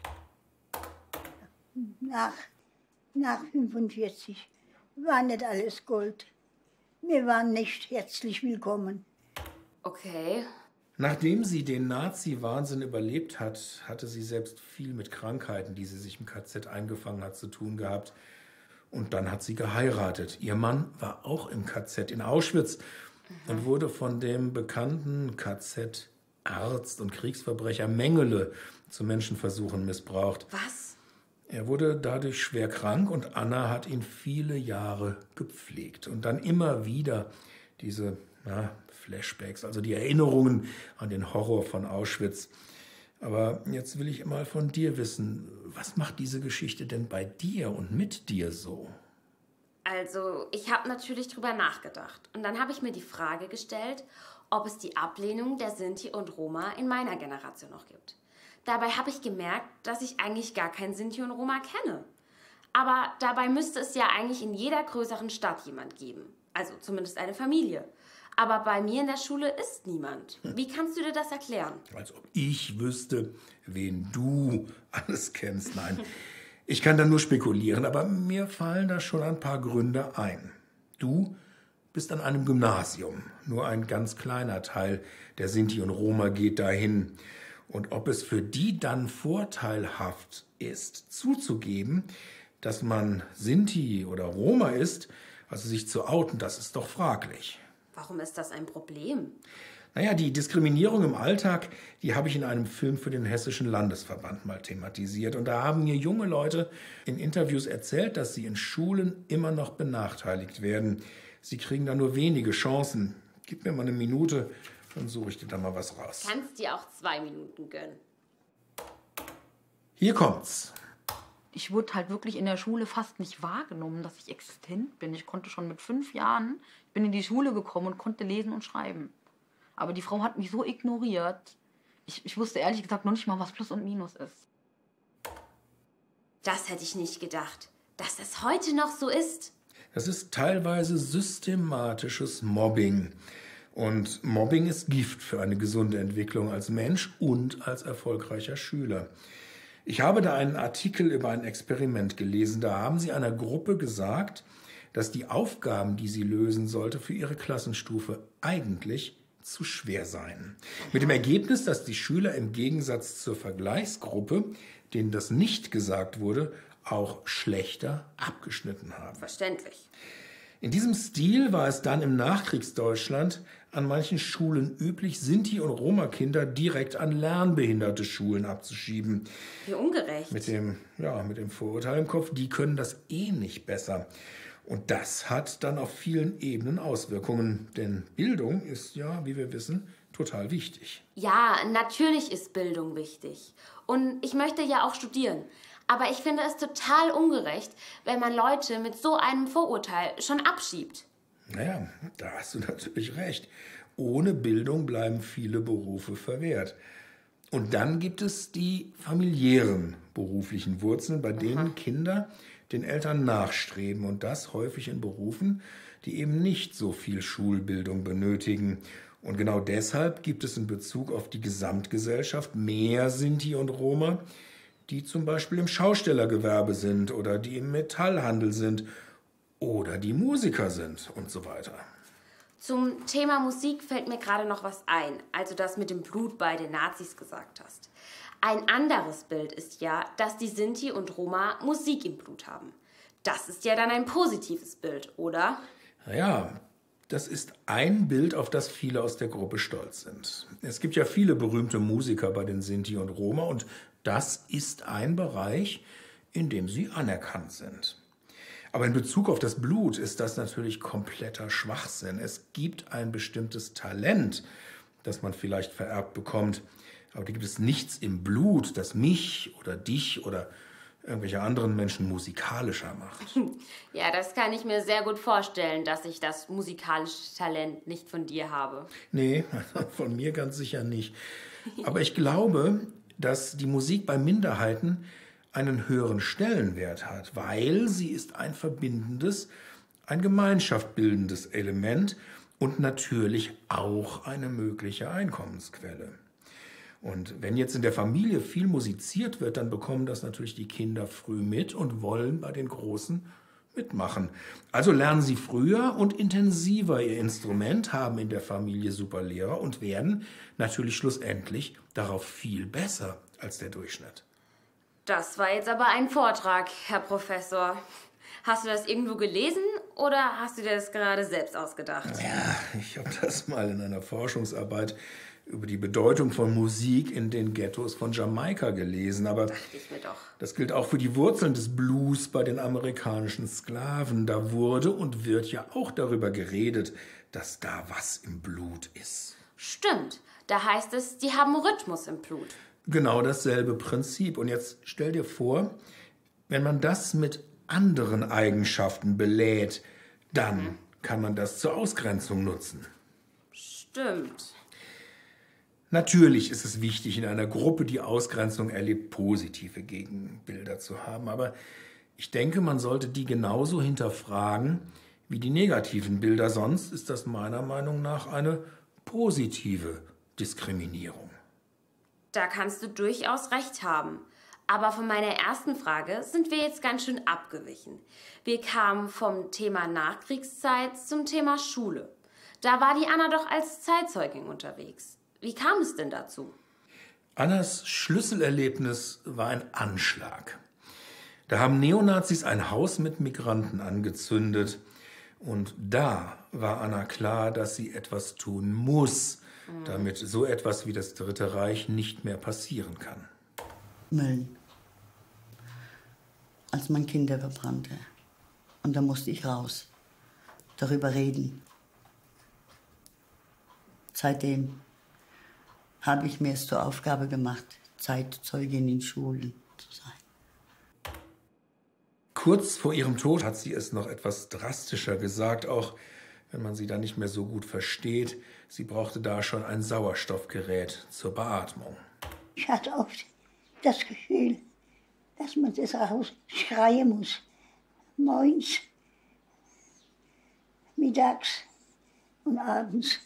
Nach 45 war nicht alles Gold. Wir waren nicht herzlich willkommen. Okay. Nachdem sie den Nazi-Wahnsinn überlebt hat, hatte sie selbst viel mit Krankheiten, die sie sich im KZ eingefangen hat, zu tun gehabt. Und dann hat sie geheiratet. Ihr Mann war auch im KZ in Auschwitz und wurde von dem bekannten KZ-Arzt und Kriegsverbrecher Mengele zu Menschenversuchen missbraucht. Was? Er wurde dadurch schwer krank und Anna hat ihn viele Jahre gepflegt. Und dann immer wieder diese Flashbacks, also die Erinnerungen an den Horror von Auschwitz. Aber jetzt will ich mal von dir wissen, was macht diese Geschichte denn bei dir und mit dir so? Also, ich habe natürlich drüber nachgedacht. Und dann habe ich mir die Frage gestellt, ob es die Ablehnung der Sinti und Roma in meiner Generation noch gibt. Dabei habe ich gemerkt, dass ich eigentlich gar keinen Sinti und Roma kenne. Aber dabei müsste es ja eigentlich in jeder größeren Stadt jemand geben. Also zumindest eine Familie. Aber bei mir in der Schule ist niemand. Wie kannst du dir das erklären? Als ob ich wüsste, wen du alles kennst. Nein, ich kann da nur spekulieren, aber mir fallen da schon ein paar Gründe ein. Du bist an einem Gymnasium. Nur ein ganz kleiner Teil der Sinti und Roma geht dahin. Und ob es für die dann vorteilhaft ist, zuzugeben, dass man Sinti oder Roma ist, also sich zu outen, das ist doch fraglich. Warum ist das ein Problem? Naja, die Diskriminierung im Alltag, die habe ich in einem Film für den Hessischen Landesverband mal thematisiert. Und da haben mir junge Leute in Interviews erzählt, dass sie in Schulen immer noch benachteiligt werden. Sie kriegen da nur wenige Chancen. Gib mir mal eine Minute, dann suche ich dir da mal was raus. Kannst dir auch 2 Minuten gönnen. Hier kommt's. Ich wurde halt wirklich in der Schule fast nicht wahrgenommen, dass ich existent bin. Ich konnte schon mit 5 Jahren, ich bin in die Schule gekommen und konnte lesen und schreiben. Aber die Frau hat mich so ignoriert. Ich wusste ehrlich gesagt noch nicht mal, was Plus und Minus ist. Das hätte ich nicht gedacht, dass das heute noch so ist. Das ist teilweise systematisches Mobbing. Und Mobbing ist Gift für eine gesunde Entwicklung als Mensch und als erfolgreicher Schüler. Ich habe da einen Artikel über ein Experiment gelesen. Da haben sie einer Gruppe gesagt, dass die Aufgaben, die sie lösen sollte, für ihre Klassenstufe eigentlich zu schwer seien. Mit dem Ergebnis, dass die Schüler im Gegensatz zur Vergleichsgruppe, denen das nicht gesagt wurde, auch schlechter abgeschnitten haben. Verständlich. In diesem Stil war es dann im Nachkriegsdeutschland an manchen Schulen üblich, Sinti- und Roma-Kinder direkt an lernbehinderte Schulen abzuschieben. Wie ungerecht. Mit dem Vorurteil im Kopf, die können das eh nicht besser. Und das hat dann auf vielen Ebenen Auswirkungen. Denn Bildung ist ja, wie wir wissen, total wichtig. Ja, natürlich ist Bildung wichtig. Und ich möchte ja auch studieren. Aber ich finde es total ungerecht, wenn man Leute mit so einem Vorurteil schon abschiebt. Naja, da hast du natürlich recht. Ohne Bildung bleiben viele Berufe verwehrt. Und dann gibt es die familiären beruflichen Wurzeln, bei denen Kinder den Eltern nachstreben. Und das häufig in Berufen, die eben nicht so viel Schulbildung benötigen. Und genau deshalb gibt es in Bezug auf die Gesamtgesellschaft mehr Sinti und Roma, die zum Beispiel im Schaustellergewerbe sind oder die im Metallhandel sind oder die Musiker sind und so weiter. Zum Thema Musik fällt mir gerade noch was ein, also das mit dem Blut bei den Nazis gesagt hast. Ein anderes Bild ist ja, dass die Sinti und Roma Musik im Blut haben. Das ist ja dann ein positives Bild, oder? Ja, das ist ein Bild, auf das viele aus der Gruppe stolz sind. Es gibt ja viele berühmte Musiker bei den Sinti und Roma und das ist ein Bereich, in dem sie anerkannt sind. Aber in Bezug auf das Blut ist das natürlich kompletter Schwachsinn. Es gibt ein bestimmtes Talent, das man vielleicht vererbt bekommt, aber da gibt es nichts im Blut, das mich oder dich oder irgendwelche anderen Menschen musikalischer macht. Ja, das kann ich mir sehr gut vorstellen, dass ich das musikalische Talent nicht von dir habe. Nee, von mir ganz sicher nicht. Aber ich glaube, dass die Musik bei Minderheiten einen höheren Stellenwert hat, weil sie ist ein verbindendes, ein gemeinschaftbildendes Element und natürlich auch eine mögliche Einkommensquelle. Und wenn jetzt in der Familie viel musiziert wird, dann bekommen das natürlich die Kinder früh mit und wollen bei den Großen mitmachen. Also lernen sie früher und intensiver ihr Instrument, haben in der Familie super Lehrer und werden natürlich schlussendlich darauf viel besser als der Durchschnitt. Das war jetzt aber ein Vortrag, Herr Professor. Hast du das irgendwo gelesen oder hast du dir das gerade selbst ausgedacht? Ja, ich habe das mal in einer Forschungsarbeit über die Bedeutung von Musik in den Ghettos von Jamaika gelesen. Aber Dachte ich mir doch. das gilt auch für die Wurzeln des Blues bei den amerikanischen Sklaven. Da wurde und wird ja auch darüber geredet, dass da was im Blut ist. Stimmt. Da heißt es, die haben Rhythmus im Blut. Genau dasselbe Prinzip. Und jetzt stell dir vor, wenn man das mit anderen Eigenschaften belädt, dann kann man das zur Ausgrenzung nutzen. Stimmt. Natürlich ist es wichtig, in einer Gruppe, die Ausgrenzung erlebt, positive Gegenbilder zu haben. Aber ich denke, man sollte die genauso hinterfragen wie die negativen Bilder. Sonst ist das meiner Meinung nach eine positive Diskriminierung. Da kannst du durchaus recht haben. Aber von meiner ersten Frage sind wir jetzt ganz schön abgewichen. Wir kamen vom Thema Nachkriegszeit zum Thema Schule. Da war die Anna doch als Zeitzeugin unterwegs. Wie kam es denn dazu? Annas Schlüsselerlebnis war ein Anschlag. Da haben Neonazis ein Haus mit Migranten angezündet. Und da war Anna klar, dass sie etwas tun muss, damit so etwas wie das Dritte Reich nicht mehr passieren kann. Mölln. Als mein Kinder verbrannte. Und da musste ich raus. Darüber reden. Seitdem habe ich mir es zur Aufgabe gemacht, Zeitzeugin in Schulen zu sein. Kurz vor ihrem Tod hat sie es noch etwas drastischer gesagt, auch wenn man sie dann nicht mehr so gut versteht. Sie brauchte da schon ein Sauerstoffgerät zur Beatmung. Ich hatte oft das Gefühl, dass man das rausschreien muss. Morgens, mittags und abends.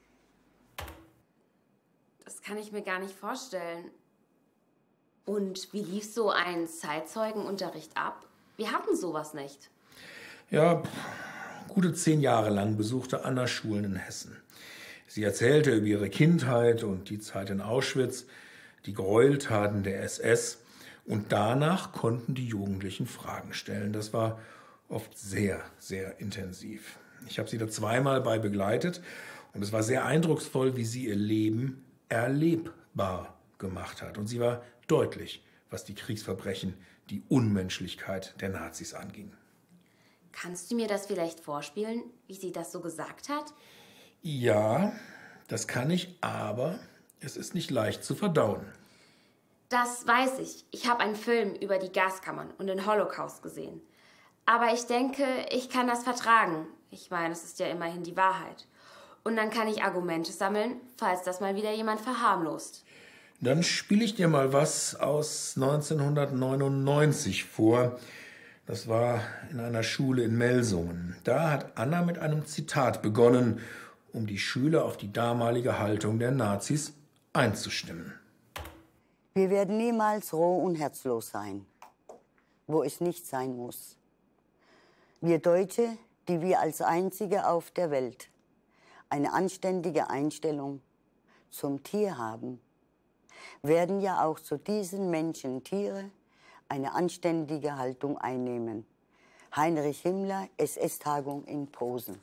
Das kann ich mir gar nicht vorstellen. Und wie lief so ein Zeitzeugenunterricht ab? Wir hatten sowas nicht. Ja, gute 10 Jahre lang besuchte Anna Schulen in Hessen. Sie erzählte über ihre Kindheit und die Zeit in Auschwitz, die Gräueltaten der SS. Und danach konnten die Jugendlichen Fragen stellen. Das war oft sehr, sehr intensiv. Ich habe sie da 2-mal bei begleitet und es war sehr eindrucksvoll, wie sie ihr Leben erlebbar gemacht hat. Und sie war deutlich, was die Kriegsverbrechen, die Unmenschlichkeit der Nazis anging. Kannst du mir das vielleicht vorspielen, wie sie das so gesagt hat? Ja, das kann ich, aber es ist nicht leicht zu verdauen. Das weiß ich. Ich habe einen Film über die Gaskammern und den Holocaust gesehen. Aber ich denke, ich kann das vertragen. Ich meine, es ist ja immerhin die Wahrheit. Und dann kann ich Argumente sammeln, falls das mal wieder jemand verharmlost. Dann spiele ich dir mal was aus 1999 vor. Das war in einer Schule in Melsungen. Da hat Anna mit einem Zitat begonnen, um die Schüler auf die damalige Haltung der Nazis einzustimmen. Wir werden niemals roh und herzlos sein, wo es nicht sein muss. Wir Deutsche, die wir als Einzige auf der Welt eine anständige Einstellung zum Tier haben, werden ja auch zu diesen Menschen, Tiere, eine anständige Haltung einnehmen. Heinrich Himmler, SS-Tagung in Posen.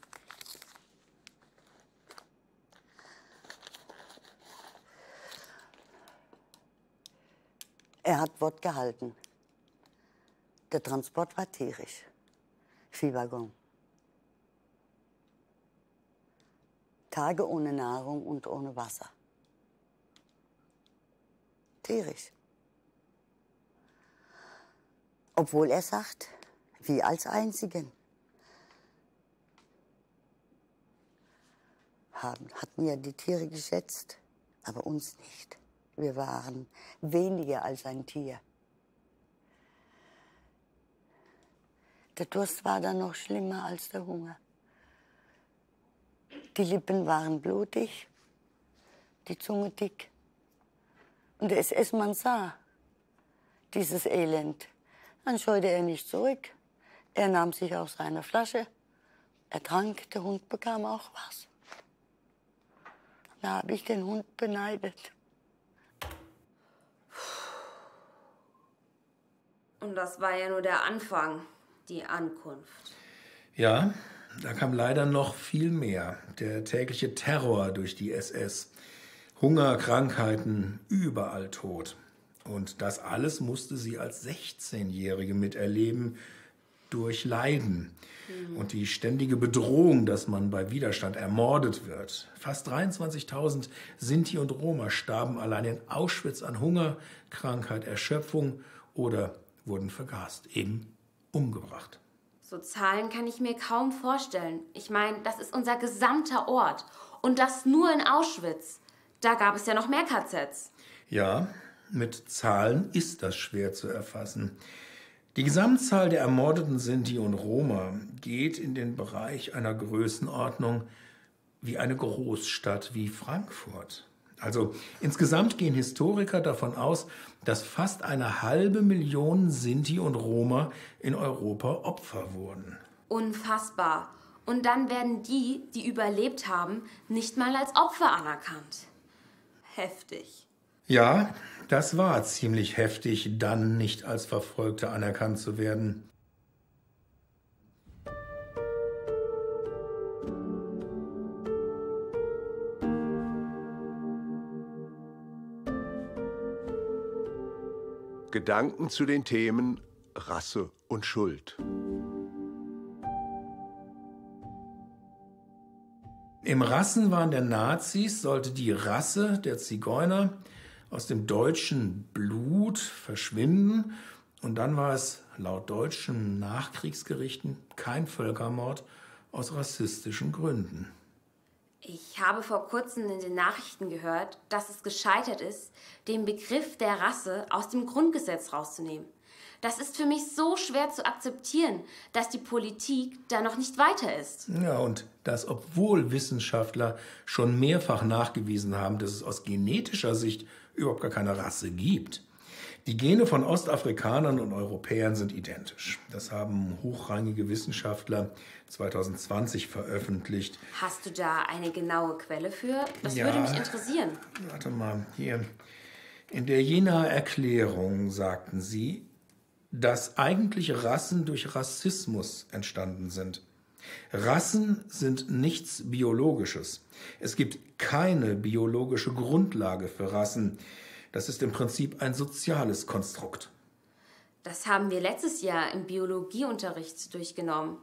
Er hat Wort gehalten. Der Transport war tierisch. Viehwaggon. Tage ohne Nahrung und ohne Wasser. Tierisch. Obwohl er sagt, wir als Einzigen hatten ja die Tiere geschätzt, aber uns nicht. Wir waren weniger als ein Tier. Der Durst war dann noch schlimmer als der Hunger. Die Lippen waren blutig, die Zunge dick. Und der SS-Mann sah dieses Elend. Dann scheute er nicht zurück. Er nahm sich aus seiner Flasche, er trank, der Hund bekam auch was. Da habe ich den Hund beneidet. Und das war ja nur der Anfang, die Ankunft. Ja, da kam leider noch viel mehr. Der tägliche Terror durch die SS. Hunger, Krankheiten, überall Tod. Und das alles musste sie als 16-Jährige miterleben, durchleiden. Und die ständige Bedrohung, dass man bei Widerstand ermordet wird. Fast 23.000 Sinti und Roma starben allein in Auschwitz an Hunger, Krankheit, Erschöpfung oder wurden vergast, eben umgebracht. So Zahlen kann ich mir kaum vorstellen. Ich meine, das ist unser gesamter Ort. Und das nur in Auschwitz. Da gab es ja noch mehr KZs. Ja, mit Zahlen ist das schwer zu erfassen. Die Gesamtzahl der ermordeten Sinti und Roma geht in den Bereich einer Größenordnung wie eine Großstadt wie Frankfurt. Also insgesamt gehen Historiker davon aus, dass fast 500.000 Sinti und Roma in Europa Opfer wurden. Unfassbar. Und dann werden die, die überlebt haben, nicht mal als Opfer anerkannt. Heftig. Ja, das war ziemlich heftig, dann nicht als Verfolgte anerkannt zu werden. Gedanken zu den Themen Rasse und Schuld. Im Rassenwahn der Nazis sollte die Rasse der Zigeuner aus dem deutschen Blut verschwinden. Und dann war es laut deutschen Nachkriegsgerichten kein Völkermord aus rassistischen Gründen. Ich habe vor kurzem in den Nachrichten gehört, dass es gescheitert ist, den Begriff der Rasse aus dem Grundgesetz rauszunehmen. Das ist für mich so schwer zu akzeptieren, dass die Politik da noch nicht weiter ist. Ja, und das, obwohl Wissenschaftler schon mehrfach nachgewiesen haben, dass es aus genetischer Sicht überhaupt gar keine Rasse gibt. Die Gene von Ostafrikanern und Europäern sind identisch. Das haben hochrangige Wissenschaftler 2020 veröffentlicht. Hast du da eine genaue Quelle für? Das Ja. würde mich interessieren. Warte mal, hier. In der Jenaer Erklärung sagten sie, dass eigentlich Rassen durch Rassismus entstanden sind. Rassen sind nichts Biologisches. Es gibt keine biologische Grundlage für Rassen. Das ist im Prinzip ein soziales Konstrukt. Das haben wir letztes Jahr im Biologieunterricht durchgenommen.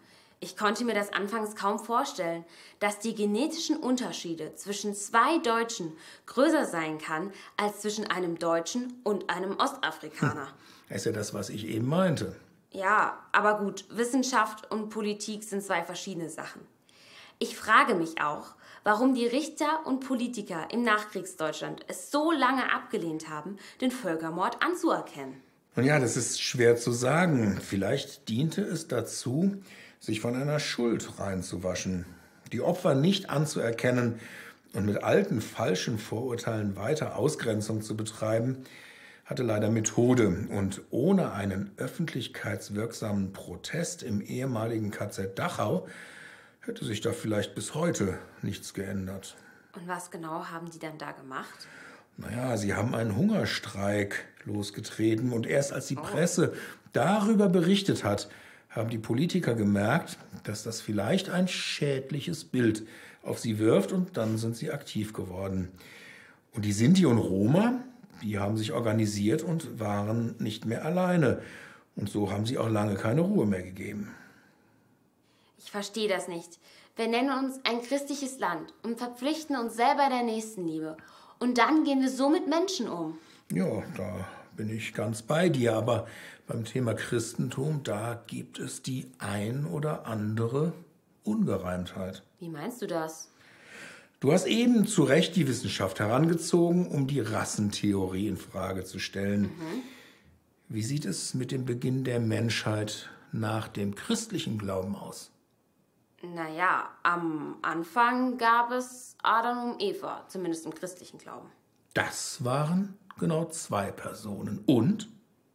Ich konnte mir das anfangs kaum vorstellen, dass die genetischen Unterschiede zwischen zwei Deutschen größer sein kann als zwischen einem Deutschen und einem Ostafrikaner. Das ist ja das, was ich eben meinte. Ja, aber gut, Wissenschaft und Politik sind zwei verschiedene Sachen. Ich frage mich auch, warum die Richter und Politiker im Nachkriegsdeutschland es so lange abgelehnt haben, den Völkermord anzuerkennen. Und ja, das ist schwer zu sagen. Vielleicht diente es dazu, sich von einer Schuld reinzuwaschen, die Opfer nicht anzuerkennen und mit alten, falschen Vorurteilen weiter Ausgrenzung zu betreiben, hatte leider Methode. Und ohne einen öffentlichkeitswirksamen Protest im ehemaligen KZ Dachau hätte sich da vielleicht bis heute nichts geändert. Und was genau haben die dann da gemacht? Naja, sie haben einen Hungerstreik losgetreten und erst als die Presse darüber berichtet hat, haben die Politiker gemerkt, dass das vielleicht ein schädliches Bild auf sie wirft und dann sind sie aktiv geworden. Und die Sinti und Roma, die haben sich organisiert und waren nicht mehr alleine. Und so haben sie auch lange keine Ruhe mehr gegeben. Ich verstehe das nicht. Wir nennen uns ein christliches Land und verpflichten uns selber der Nächstenliebe. Und dann gehen wir so mit Menschen um. Ja, da bin ich ganz bei dir. Aber beim Thema Christentum, da gibt es die ein oder andere Ungereimtheit. Wie meinst du das? Du hast eben zu Recht die Wissenschaft herangezogen, um die Rassentheorie in Frage zu stellen. Wie sieht es mit dem Beginn der Menschheit nach dem christlichen Glauben aus? Naja, am Anfang gab es Adam und Eva, zumindest im christlichen Glauben. Das waren genau 2 Personen. Und?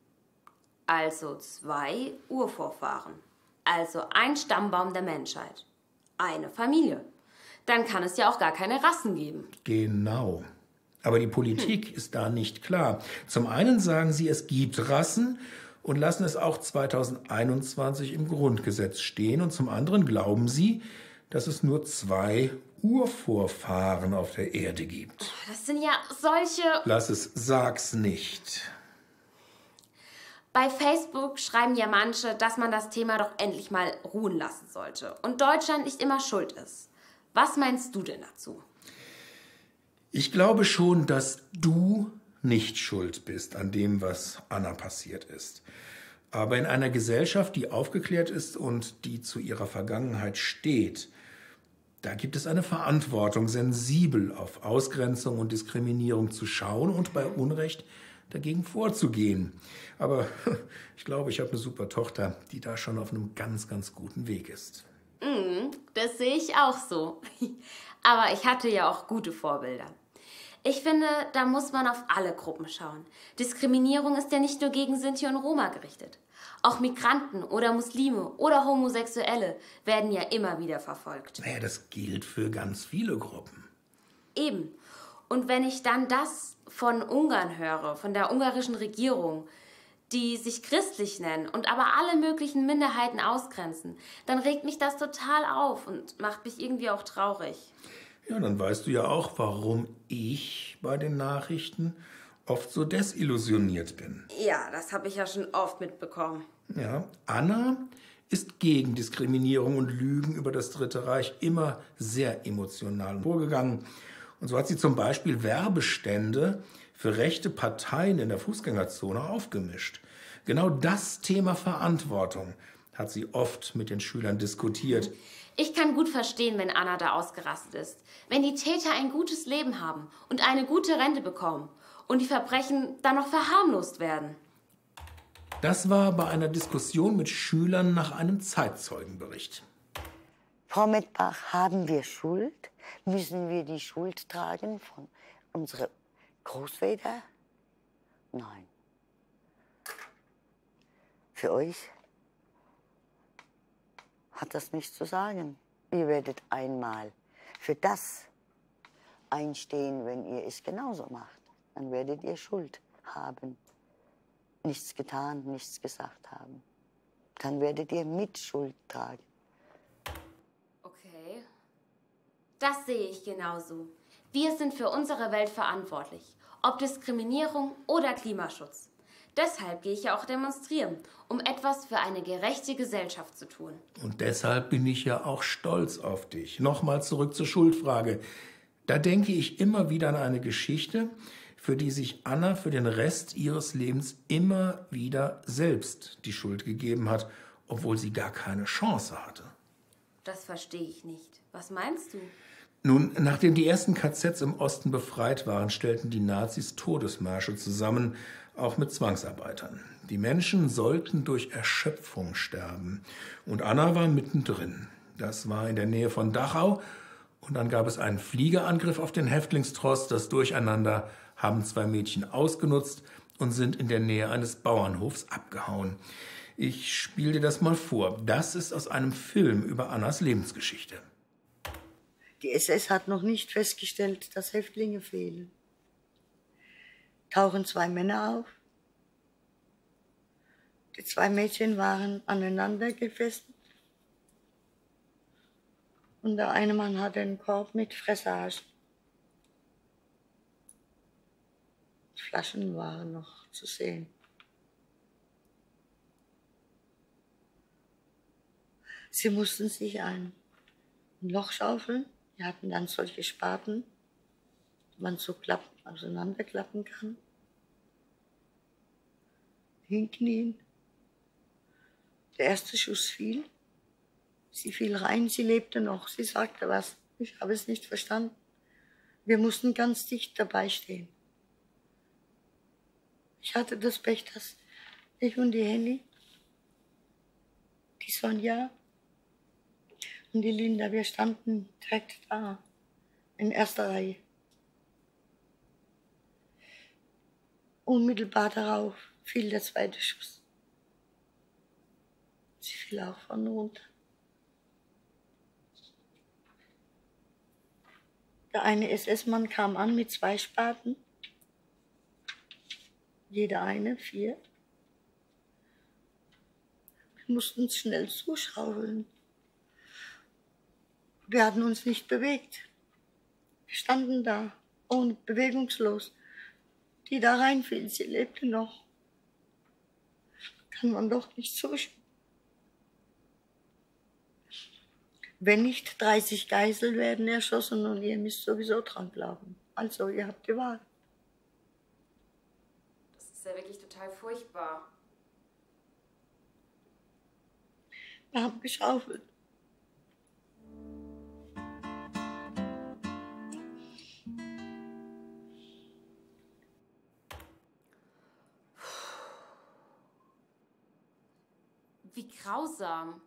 Also 2 Urvorfahren. Also ein Stammbaum der Menschheit. Eine Familie. Dann kann es ja auch gar keine Rassen geben. Genau. Aber die Politik ist da nicht klar. Zum einen sagen sie, es gibt Rassen und lassen es auch 2021 im Grundgesetz stehen. Und zum anderen glauben sie, dass es nur 2 Urvorfahren auf der Erde gibt. Das sind ja solche... Lass es, sag's nicht. Bei Facebook schreiben ja manche, dass man das Thema doch endlich mal ruhen lassen sollte und Deutschland nicht immer schuld ist. Was meinst du denn dazu? Ich glaube schon, dass du nicht schuld bist an dem, was Anna passiert ist. Aber in einer Gesellschaft, die aufgeklärt ist und die zu ihrer Vergangenheit steht, da gibt es eine Verantwortung, sensibel auf Ausgrenzung und Diskriminierung zu schauen und bei Unrecht dagegen vorzugehen. Aber ich glaube, ich habe eine super Tochter, die da schon auf einem ganz, ganz guten Weg ist. Das sehe ich auch so. Aber ich hatte ja auch gute Vorbilder. Ich finde, da muss man auf alle Gruppen schauen. Diskriminierung ist ja nicht nur gegen Sinti und Roma gerichtet. Auch Migranten oder Muslime oder Homosexuelle werden ja immer wieder verfolgt. Naja, das gilt für ganz viele Gruppen. Eben. Und wenn ich dann das von Ungarn höre, von der ungarischen Regierung, die sich christlich nennen und aber alle möglichen Minderheiten ausgrenzen, dann regt mich das total auf und macht mich irgendwie auch traurig. Ja, dann weißt du ja auch, warum ich bei den Nachrichten oft so desillusioniert bin. Ja, das habe ich ja schon oft mitbekommen. Ja, Anna ist gegen Diskriminierung und Lügen über das Dritte Reich immer sehr emotional vorgegangen. Und so hat sie zum Beispiel Werbestände für rechte Parteien in der Fußgängerzone aufgemischt. Genau das Thema Verantwortung hat sie oft mit den Schülern diskutiert. Ich kann gut verstehen, wenn Anna da ausgerastet ist. Wenn die Täter ein gutes Leben haben und eine gute Rente bekommen und die Verbrechen dann noch verharmlost werden. Das war bei einer Diskussion mit Schülern nach einem Zeitzeugenbericht. Frau Medbach, haben wir Schuld? Müssen wir die Schuld tragen von unseren Großvätern? Nein. Für euch hat das nichts zu sagen. Ihr werdet einmal für das einstehen, wenn ihr es genauso macht. Dann werdet ihr Schuld haben. Nichts getan, nichts gesagt haben. Dann werdet ihr Mitschuld tragen. Okay. Das sehe ich genauso. Wir sind für unsere Welt verantwortlich. Ob Diskriminierung oder Klimaschutz. Deshalb gehe ich ja auch demonstrieren, um etwas für eine gerechte Gesellschaft zu tun. Und deshalb bin ich ja auch stolz auf dich. Nochmal zurück zur Schuldfrage. Da denke ich immer wieder an eine Geschichte, für die sich Anna für den Rest ihres Lebens immer wieder selbst die Schuld gegeben hat, obwohl sie gar keine Chance hatte. Das verstehe ich nicht. Was meinst du? Nun, nachdem die ersten KZs im Osten befreit waren, stellten die Nazis Todesmärsche zusammen, auch mit Zwangsarbeitern. Die Menschen sollten durch Erschöpfung sterben. Und Anna war mittendrin. Das war in der Nähe von Dachau. Und dann gab es einen Fliegerangriff auf den Häftlingstross. Das Durcheinander haben 2 Mädchen ausgenutzt und sind in der Nähe eines Bauernhofs abgehauen. Ich spiele dir das mal vor. Das ist aus einem Film über Annas Lebensgeschichte. Die SS hat noch nicht festgestellt, dass Häftlinge fehlen. Tauchen 2 Männer auf. Die 2 Mädchen waren aneinander gefesselt. Und der eine Mann hatte einen Korb mit Fressagen. Flaschen waren noch zu sehen. Sie mussten sich ein Loch schaufeln. Die hatten dann solche Spaten, die man so auseinanderklappen kann. Hinknien. Der erste Schuss fiel. Sie fiel rein, sie lebte noch. Sie sagte was. Ich habe es nicht verstanden. Wir mussten ganz dicht dabei stehen. Ich hatte das Pech, dass ich und die Henny, die Sonja und die Linda, wir standen direkt da, in erster Reihe. Unmittelbar darauf fiel der zweite Schuss. Sie fiel auch von runter. Der eine SS-Mann kam an mit 2 Spaten. Jeder eine, 4. Wir mussten uns schnell zuschaufeln. Wir hatten uns nicht bewegt. Wir standen da, und bewegungslos. Die da reinfiel, sie lebte noch. Kann man doch nicht zuschauen. Wenn nicht, 30 Geiseln werden erschossen und ihr müsst sowieso dran glauben. Also, ihr habt die Wahl. Das ist ja wirklich total furchtbar. Wir haben geschaufelt. Wie grausam.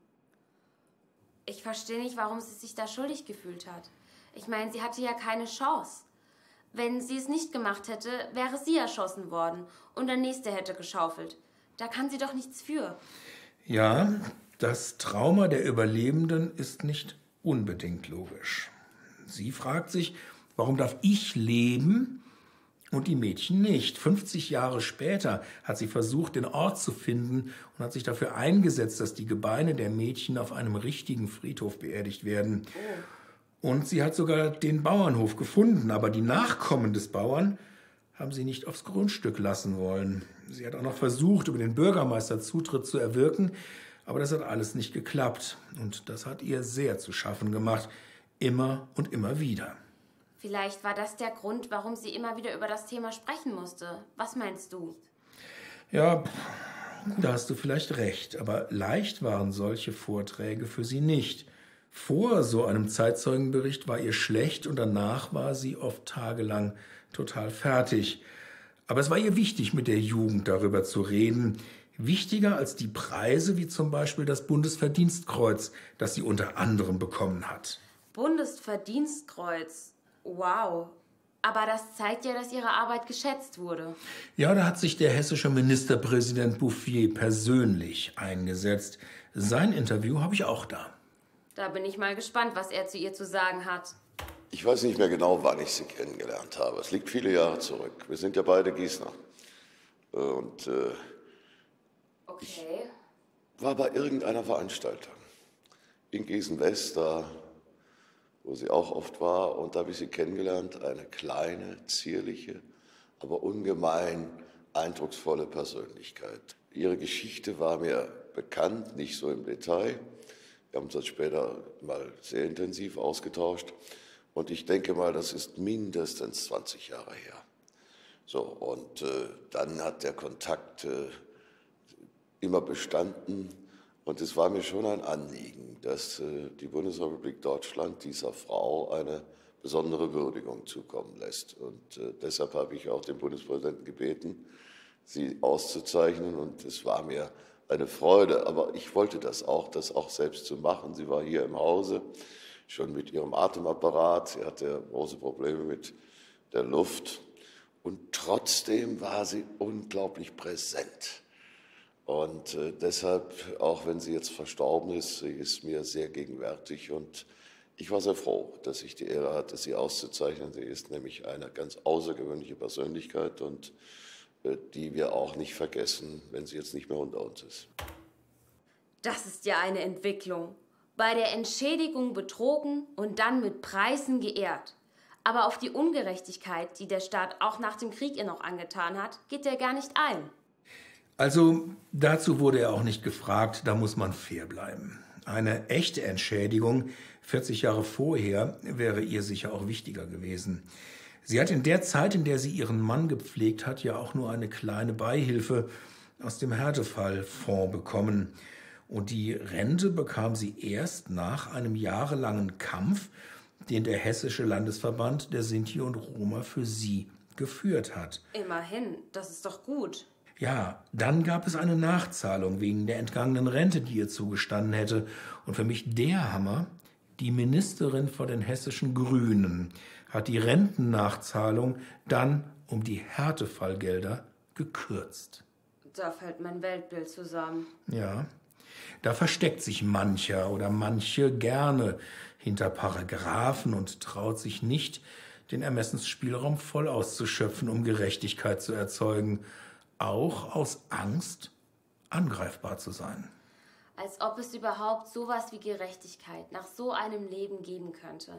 Ich verstehe nicht, warum sie sich da schuldig gefühlt hat. Ich meine, sie hatte ja keine Chance. Wenn sie es nicht gemacht hätte, wäre sie erschossen worden und der Nächste hätte geschaufelt. Da kann sie doch nichts für. Ja, das Trauma der Überlebenden ist nicht unbedingt logisch. Sie fragt sich, warum darf ich leben und die Mädchen nicht? 50 Jahre später hat sie versucht, den Ort zu finden und hat sich dafür eingesetzt, dass die Gebeine der Mädchen auf einem richtigen Friedhof beerdigt werden. Und sie hat sogar den Bauernhof gefunden, aber die Nachkommen des Bauern haben sie nicht aufs Grundstück lassen wollen. Sie hat auch noch versucht, über den Bürgermeister Zutritt zu erwirken, aber das hat alles nicht geklappt. Und das hat ihr sehr zu schaffen gemacht, immer und immer wieder. Vielleicht war das der Grund, warum sie immer wieder über das Thema sprechen musste. Was meinst du? Ja, da hast du vielleicht recht, aber leicht waren solche Vorträge für sie nicht. Vor so einem Zeitzeugenbericht war ihr schlecht und danach war sie oft tagelang total fertig. Aber es war ihr wichtig, mit der Jugend darüber zu reden. Wichtiger als die Preise, wie zum Beispiel das Bundesverdienstkreuz, das sie unter anderem bekommen hat. Bundesverdienstkreuz. Wow. Aber das zeigt ja, dass ihre Arbeit geschätzt wurde. Ja, da hat sich der hessische Ministerpräsident Bouffier persönlich eingesetzt. Sein Interview habe ich auch da. Da bin ich mal gespannt, was er zu ihr zu sagen hat. Ich weiß nicht mehr genau, wann ich sie kennengelernt habe. Es liegt viele Jahre zurück. Wir sind ja beide Gießner. Und Okay. ich war bei irgendeiner Veranstaltung in Gießen-West, da wo sie auch oft war. Und da habe ich sie kennengelernt. Eine kleine, zierliche, aber ungemein eindrucksvolle Persönlichkeit. Ihre Geschichte war mir bekannt, nicht so im Detail. Wir haben uns das später mal sehr intensiv ausgetauscht. Und ich denke mal, das ist mindestens 20 Jahre her. So, und dann hat der Kontakt immer bestanden. Und es war mir schon ein Anliegen, dass die Bundesrepublik Deutschland dieser Frau eine besondere Würdigung zukommen lässt. Und deshalb habe ich auch den Bundespräsidenten gebeten, sie auszuzeichnen. Und es war mir eine Freude. Aber ich wollte das auch selbst zu machen. Sie war hier im Hause, schon mit ihrem Atemapparat. Sie hatte große Probleme mit der Luft. Und trotzdem war sie unglaublich präsent. Und deshalb, auch wenn sie jetzt verstorben ist, sie ist mir sehr gegenwärtig. Und ich war sehr froh, dass ich die Ehre hatte, sie auszuzeichnen. Sie ist nämlich eine ganz außergewöhnliche Persönlichkeit und die wir auch nicht vergessen, wenn sie jetzt nicht mehr unter uns ist. Das ist ja eine Entwicklung. Bei der Entschädigung betrogen und dann mit Preisen geehrt. Aber auf die Ungerechtigkeit, die der Staat auch nach dem Krieg ihr noch angetan hat, geht er gar nicht ein. Also dazu wurde er auch nicht gefragt, da muss man fair bleiben. Eine echte Entschädigung 40 Jahre vorher wäre ihr sicher auch wichtiger gewesen. Sie hat in der Zeit, in der sie ihren Mann gepflegt hat, ja auch nur eine kleine Beihilfe aus dem Härtefallfonds bekommen. Und die Rente bekam sie erst nach einem jahrelangen Kampf, den der Hessische Landesverband der Sinti und Roma für sie geführt hat. Immerhin, das ist doch gut. Ja, dann gab es eine Nachzahlung wegen der entgangenen Rente, die ihr zugestanden hätte. Und für mich der Hammer, die Ministerin von den hessischen Grünen hat die Rentennachzahlung dann um die Härtefallgelder gekürzt. Da fällt mein Weltbild zusammen. Ja, da versteckt sich mancher oder manche gerne hinter Paragraphen und traut sich nicht, den Ermessensspielraum voll auszuschöpfen, um Gerechtigkeit zu erzeugen, auch aus Angst, angreifbar zu sein. Als ob es überhaupt sowas wie Gerechtigkeit nach so einem Leben geben könnte.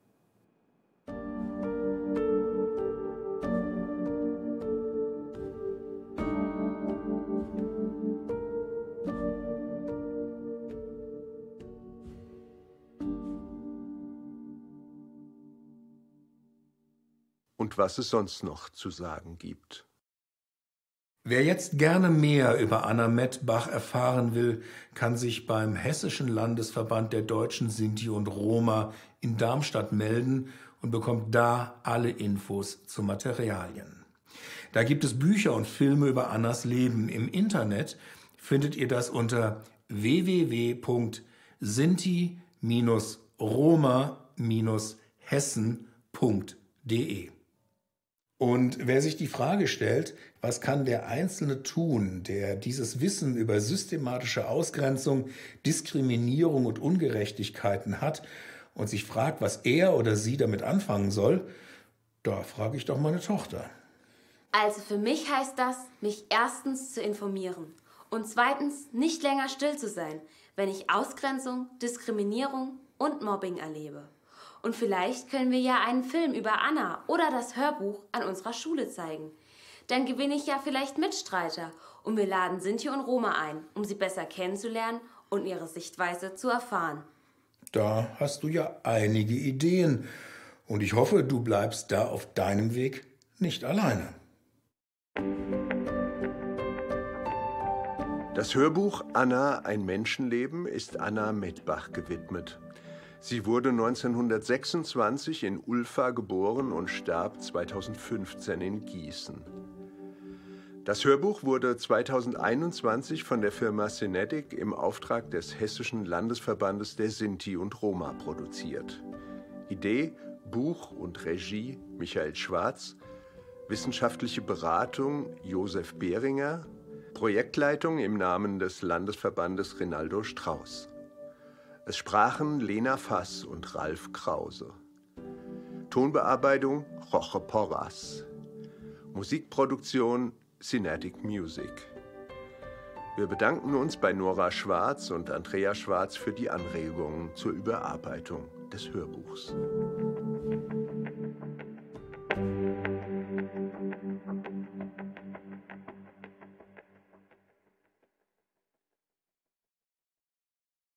Und was es sonst noch zu sagen gibt. Wer jetzt gerne mehr über Anna Mettbach erfahren will, kann sich beim Hessischen Landesverband der Deutschen Sinti und Roma in Darmstadt melden und bekommt da alle Infos zu Materialien. Da gibt es Bücher und Filme über Annas Leben. Im Internet findet ihr das unter www.sinti-roma-hessen.de. Und wer sich die Frage stellt, was kann der Einzelne tun, der dieses Wissen über systematische Ausgrenzung, Diskriminierung und Ungerechtigkeiten hat und sich fragt, was er oder sie damit anfangen soll, da frage ich doch meine Tochter. Also für mich heißt das, mich erstens zu informieren und zweitens nicht länger still zu sein, wenn ich Ausgrenzung, Diskriminierung und Mobbing erlebe. Und vielleicht können wir ja einen Film über Anna oder das Hörbuch an unserer Schule zeigen. Dann gewinne ich ja vielleicht Mitstreiter und wir laden Sinti und Roma ein, um sie besser kennenzulernen und ihre Sichtweise zu erfahren. Da hast du ja einige Ideen und ich hoffe, du bleibst da auf deinem Weg nicht alleine. Das Hörbuch Anna, ein Menschenleben ist Anna Mettbach gewidmet. Sie wurde 1926 in Ulfa geboren und starb 2015 in Gießen. Das Hörbuch wurde 2021 von der Firma Synetic im Auftrag des Hessischen Landesverbandes der Sinti und Roma produziert. Idee, Buch und Regie Michael Schwarz, wissenschaftliche Beratung Josef Behringer, Projektleitung im Namen des Landesverbandes Rinaldo Strauß. Es sprachen Lena Fass und Ralf Krause. Tonbearbeitung Roche Porras. Musikproduktion Synetic Music. Wir bedanken uns bei Nora Schwarz und Andrea Schwarz für die Anregungen zur Überarbeitung des Hörbuchs.